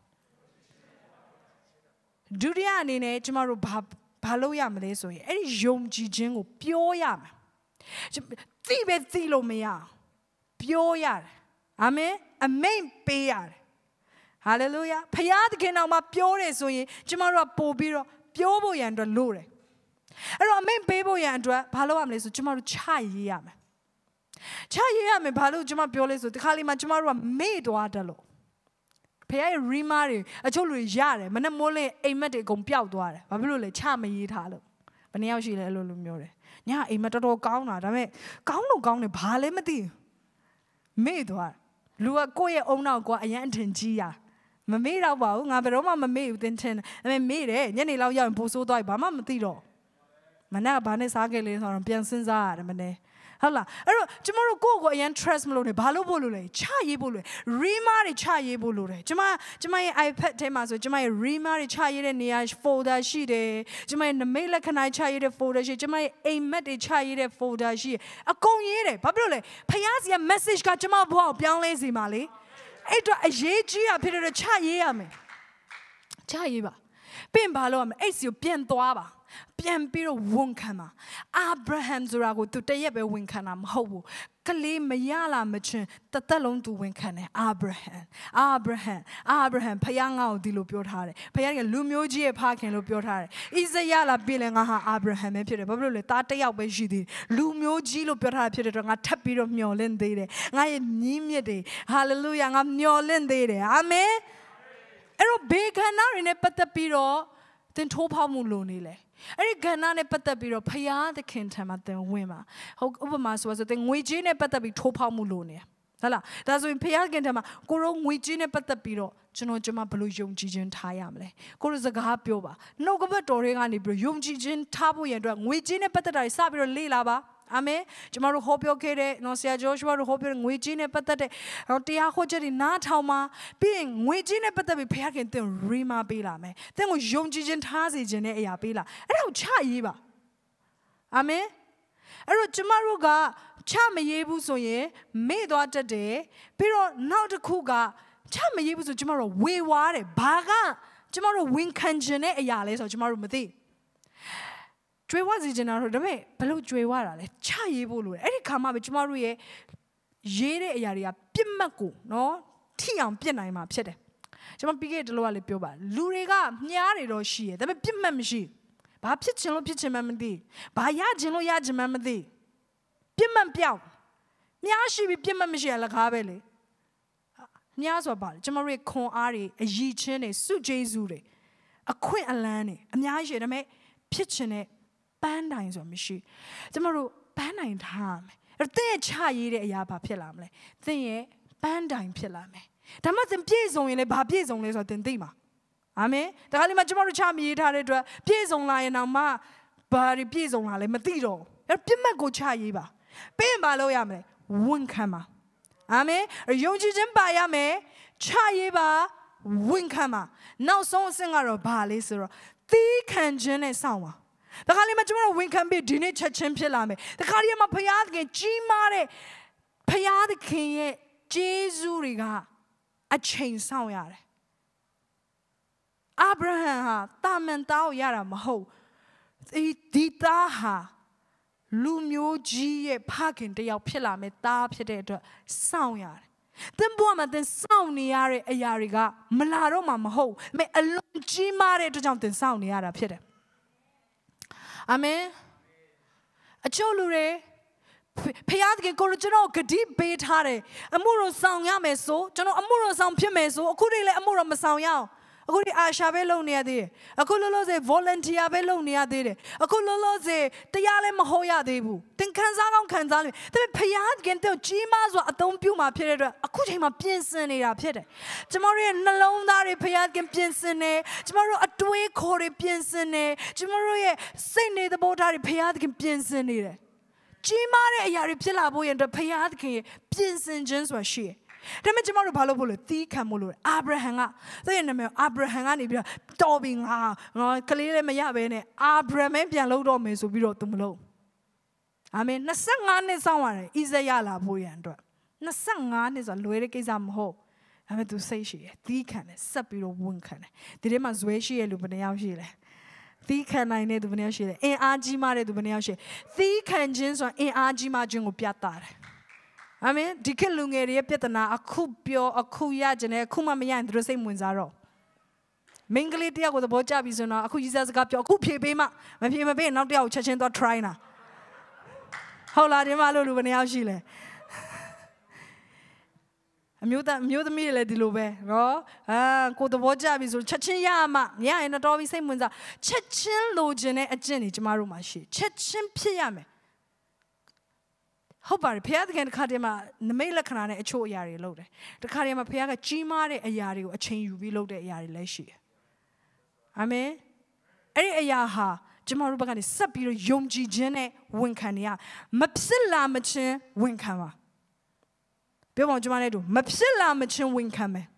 ဒုတိယအနေနဲ့ကျမတို့ဘာဘာလုပ်ရမလဲဆိုရင်အဲ့ဒီယုံကြည်ခြင်းကိုပြောရမယ်သိပဲသိလို့မရပြောရတယ်အာမင်အမိန့်ပေးရတယ်ဟာလေလုယာဖခင်သခင်တော်မှာပြောတယ်ဆိုရင်ကျမတို့ကပို့ပြီးတော့ပြောဖို့ရန်အတွက်လို့တယ်အဲ့တော့အမိန့်ပေးဖို့ရန်အတွက်ဘာလုပ်ရမလဲဆိုကျမတို့ချရေးရမယ်ချရေးရမယ်ဘာလို့ကျမပြောလဲဆိုဒီခါလေးမှာကျမတို့ကမေ့သွားတယ်လို့ဖခင်ရဲ့ rima တွေအချို့လူရတယ်မနဲ့မိုးလေးအိမ်မက်တွေအကုန်ပျောက်သွားတယ်ဘာဖြစ်လို့လဲချမရေးထားလို့ဘယ်နှယောက်ရှိလဲအဲ့လိုလိုမျိုးတယ်ညာအိမ်မက်တော်တော်ကောင်းတာဒါပေမဲ့ကောင်းလို့ကောင်းတယ်ဘာလဲမသိဘူးမေ့သွားလူကကိုယ့်ရဲ့အုံနောက်ကအရန်အထင်ကြီးရမမေ့တော့ပါဘူးငါဘယ်တော့မှမမေ့ဘူးသင်ထင်ဒါပေမဲ့မေ့တယ်ညနေလောက်ရောက်ရင်ပိုဆိုးသွားပြီဘာမှမသိတော့မနေ့ကဘာနဲ့စားခဲ့လဲဆိုတော့ပြန်စဉ်းစားရတယ်မနေ့ဟုတ်လားအဲ့တော့ကျမတို့ကိုယ့်ကိုအရန် trust မလုပ်နဲ့ဘာလို့ဖို့လို့လဲချရေးဖို့လို့ rima တွေချရေးဖို့လို့တယ်ကျမကျမရဲ့ iPad ထဲမှာဆိုကျမရဲ့ rima တွေချရေးတဲ့နေရာ folder ရှိတယ်ကျမရဲ့နမိတ်လက္ခဏာချရေးတဲ့ folder ရှိကျမရဲ့အိမ်မက်တွေချရေးတဲ့ folder ရှိအကုန်ရေးတယ်ဘာဖြစ်လို့လဲဖခင်စီရဲ့ message ကကျမဘဝကိုပြောင်းလဲစေမှာလေအဲ့တော့အရေးကြီးတာဖြစ်တဲ့ချရေးရမယ်ချရေးပါပြင်ဘာလို့ရမလဲအဲ့စီကိုပြန်သွားပါပြန်ပြီးတော့ဝန်ခံပါအာဗြဟံဆိုတာကိုသူတရက်ပဲဝန်ခံတာမဟုတ်ဘူးကလေးမရလာမချင်းတသက်လုံးသူဝန်ခံတယ်အာဗြဟံအာဗြဟံအာဗြဟံဖခင်ငါ့ကိုဒီလိုပြောထားတယ်ဖခင်ကလူမျိုးကြီးရဲ့ဖခင်လို့ပြောထားတယ်ဣဇရလာပြည်လဲငါဟာအာဗြဟံပဲဖြစ်တယ်ဘာဖြစ်လို့လဲသားတစ်ယောက်ပဲရှိသေးတယ်လူမျိုးကြီးလို့ပြောထားတာဖြစ်တဲ့တော့ငါထပ်ပြီးတော့မျှော်လင့်သေးတယ်ငါရဲ့ညီးမြစ်တွေဟာလေလုယာငါမျှော်လင့်သေးတယ်အာမင်အဲ့တော့ဘေခန္ဓာတွေနဲ့ပတ်သက်ပြီးတော့သင်ထိုးဖောက်မှုလို့နေလေအဲ့ဒီကဏ္ဍနဲ့ပတ်သက်ပြီးတော့ဖယားသခင်ထံမှာသင်ဝင်ပါဟုတ်ဥပမာဆိုဆိုသင်ငွေကြေးနဲ့ပတ်သက်ပြီးထိုးဖောက်မှုလို့နေဟုတ်လားဒါဆိုရင်ဖယားသခင်ထံမှာကိုရောငွေကြေးနဲ့ပတ်သက်ပြီးတော့ကျွန်တော်ကျွန်မဘယ်လိုယုံကြည်ခြင်းထားရမလဲကိုရောစကားပြောပါနှုတ်ကပတ်တော်တွေကနေပြီးယုံကြည်ခြင်းထားဖို့ရန်အတွက်ငွေကြေးနဲ့ပတ်သက်တာတွေစပြီးတော့လေ့လာပါအာမင်ကျမတို့ဟောပြောခဲ့တဲ့နော်ဆရာဂျောရှုအာတို့ဟောပြောတဲ့ငွေကြေးနဲ့ပတ်သက်တဲ့တရားဟောချက်တွေနားထောင်မှာပြီးရင်ငွေကြေးနဲ့ပတ်သက်ပြီးဖခင်သင်ရီမာပေးလာမယ်သင်ကိုယုံကြည်ခြင်းထားစေခြင်းတဲ့အရာပေးလာအဲ့ဒါကိုချရေးပါအာမင်အဲ့တော့ကျမတို့ကချမရေးဘူးဆိုရင်မေ့သွားတတ်တယ်ပြီးတော့နောက်တစ်ခုကချမရေးဘူးဆိုကျမတို့ဝေဝါးတယ်ဘာကကျမတို့ဝန်ခံခြင်းတဲ့အရာလဲဆိုတော့ကျမတို့မသိကျွေးဝစီခြင်းတော့ဒါပေမဲ့ဘလို့ကျွေးဝတာလဲချရေးဖို့လိုတယ်အဲ့ဒီခါမှပဲကျမတို့ရဲ့ရေးတဲ့အရာတွေကပြစ်မှတ်ကိုနော်ထိအောင်ပြစ်နိုင်မှာဖြစ်တယ်ကျွန်မပြီးခဲ့တဲ့လောကလေးပြောပါလူတွေကမြားတွေတော့ရှိတယ်ဒါပေမဲ့ပြစ်မှတ်မရှိဘာဖြစ်ချင်လို့ဖြစ်ချင်မှမသိဘာရချင်လို့ရချင်မှမသိပြစ်မှတ်ပြောင်းမြားရှိပြီးပြစ်မှတ်မရှိရလကားပဲလေမြားဆိုပါလေကျွန်မတို့ရဲ့ခွန်အားတွေအယီချင်းတွေစုကျေးဇူးတွေအခွင့်အလန်းတွေအများကြီးဒါပေမဲ့ဖြစ်ချင်တဲ့ပန်းတိုင်ဆိုမရှိကျမတို့ပန်းတိုင်ထားမယ်အဲ့သင်ရဲ့ချရေးတဲ့အရာဘာဖြစ်လာမလဲသင်ရဲ့ပန်းတိုင်ဖြစ်လာမယ်ဒါမှသင်ပြည့်စုံရင်လည်းဘာပြည့်စုံလဲဆိုတော့သင်သိမှာအာမင်ဒါကလေးမှကျမတို့ချမရေးထားတဲ့အတွက်ပြည့်စုံလာရင်တော့မှဘာပြည့်စုံလာလဲမသိတော့အဲ့ပြစ်မှတ်ကိုချရေးပါပြီးရင်ဘာလုပ်ရမလဲဝန်ခံပါအာမင်ယုံကြည်ခြင်းပါရမယ်ချရေးပါဝန်ခံပါနောက်ဆုံးအဆင့်ကတော့ဘာလဲဆိုတော့သီးခံခြင်းနဲ့စောင့်ပါတခါလေးမှကျွန်တော်ဝန်ခံပြီးဒီနေ့ချက်ချင်းဖြစ်လာမယ်တခါလေးမှဖယားသခင်ကြီးမားတဲ့ဖယားသခင်ရဲ့ကျေးဇူးတွေကအချိန်ဆောင်ရတယ်အာဗြဟံဟာတာမန်သားကိုရတာမဟုတ်ဒီဒီသားဟာလူမျိုးကြီးရဲ့ဖခင်တယောက်ဖြစ်လာမယ်သားဖြစ်တဲ့အတွက်စောင့်ရတယ်သင်ဘဝမှာသင်စောင့်နေရတဲ့အရာတွေကမလာတော့မှမဟုတ်မဲအလုံးကြီးမားတဲ့အတွက်ကြောင့်သင်စောင့်နေရတာဖြစ်တယ်အာမင်အချို့လူတွေဖခင်ကကိုကျွန်တော်ဂတိပေးထားတယ်အမှုတော်ဆောင်ရမယ်ဆိုကျွန်တော်အမှုတော်ဆောင်ဖြစ်မယ်ဆိုအခုတည်းလည်းအမှုတော်မဆောင်ရအောင်အခုဒီအာရှာပဲလုပ်နေရသေးတယ်အခုလောလောဆယ် volunteer ပဲလုပ်နေရသေးတယ်အခုလောလောဆယ်တရားလည်းမဟောရသေးဘူးသင်ခံစားကောင်းခံစားလိမ့်ဒါပေမဲ့ဖခင်ကတော့ကြီးမားစွာအသုံးပြုမှာဖြစ်တဲ့အတွက်အခုချိန်မှာပြင်ဆင်နေတာဖြစ်တယ်ကျမတို့ရဲ့နှလုံးသားတွေဖခင်ပြင်ဆင်နေကျမတို့အတွေးခေါ်တွေပြင်ဆင်နေကျမတို့ရဲ့စိတ်နေသဘောထားတွေဖခင်ပြင်ဆင်နေတယ်ကြီးမားတဲ့အရာတွေဖြစ်လာဖို့ရတဲ့ဖခင်ရဲ့ပြင်ဆင်ခြင်းဆိုတာရှိတယ်ဒါပေမဲ့ကျမတို့ဘာလို့ဖို့လဲသီးခံမို့လို့အာဗြဟံကသူ့ရဲ့နာမည်အာဗြဟံကနေပြီးတော့တော်ပြီငါငါကလေးလည်းမရဘဲနဲ့အာဗြဟံပြန်လုပ်တော့မယ်ဆိုပြီးတော့သူမလုပ်အာမင်နှစ်ဆယ့်ငါးနှစ်စောင့်ရတယ်ဣဇရလာဖို့ရန်အတွက်နှစ်ဆယ့်ငါးနှစ်ဆိုတာလွယ်တဲ့ကိစ္စမဟုတ်ဒါပေမဲ့ तू စိတ်ရှိတယ်သီးခံတယ်ဆက်ပြီးတော့ဝန်ခံတယ်ဒီထဲမှာဇွဲရှိရလူဘယ်နှယောက်ရှိလဲသီးခံနိုင်တဲ့သူဘယ်နှယောက်ရှိလဲအင်အားကြီးမားတဲ့သူဘယ်နှယောက်ရှိသီးခံခြင်းဆိုတာအင်အားကြီးမားခြင်းကိုပြသတယ်အာမင်ဒီခေတ်လူငယ်တွေရဲ့ပြဿနာအခုပြောအခုရခြင်းနဲ့အခုမှမရရင်သူတို့စိတ်ဝင်စားတော့မင်္ဂလိတရားကိုသဘောကျပြီဆိုတော့အခုကြီးစားစကားပြောအခုဖြေပေးမှမဖြေမပေးနောက်တစ်ယောက်ချက်ချင်းသွား try နာဟုတ်လားဒီမှာလို့လူဘယ်နှယောက်ရှိလဲအမျိုးသားမျိုးသမီးတွေလည်းဒီလိုပဲနော်အာကိုသဘောကျပြီဆိုချက်ချင်းရမှမရရင်တော့ပြီးစိတ်ဝင်စားချက်ချင်းလိုချင်တဲ့အကျင့်တွေကျမတို့မှာရှိချက်ချင်းဖြစ်ရမယ်ဟုတ်ပါတယ်ဖခင်တခင်တစ်ခါတည်းမှာနမိတ်လက္ခဏာနဲ့အချို့အရာတွေလုပ်တယ်တစ်ခါတည်းမှာဖခင်ကကြီးမားတဲ့အရာတွေကိုအချိန်ယူပြီးလုပ်တဲ့အရာတွေလည်းရှိတယ်အာမင်အဲ့ဒီအရာဟာကျမတို့ဘက်ကနေဆက်ပြီးတော့ယုံကြည်ခြင်းနဲ့ဝန်ခံနေရမဖြစ်လာမချင်းဝန်ခံပါပြောပါဦးကျမနဲ့တို့မဖြစ်လာမချင်းဝန်ခံမယ်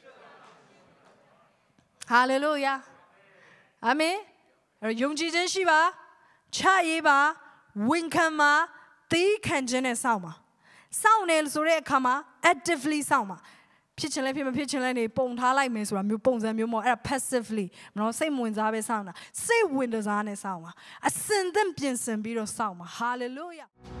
ဟာလေလုယာအာမင်အဲ့ယုံကြည်ခြင်းရှိပါချရေးပါဝန်ခံပါသီးခံခြင်းနဲ့စောင့်ပါစောင့်နေဆိုတဲ့အခါမှာ actively စောင့်ပါဖြစ်ချင်လဲဖြစ်မဖြစ်ချင်လဲနေပုံထားလိုက်မယ်ဆိုတာမျိုးပုံစံမျိုးမဟုတ်အဲ့ဒါ passively မနော်စိတ်ဝင်စားပဲစောင့်တာစိတ်ဝင်စားနဲ့စောင့်ပါအစင်သင့်ပြင်ဆင်ပြီးတော့စောင့်ပါ hallelujah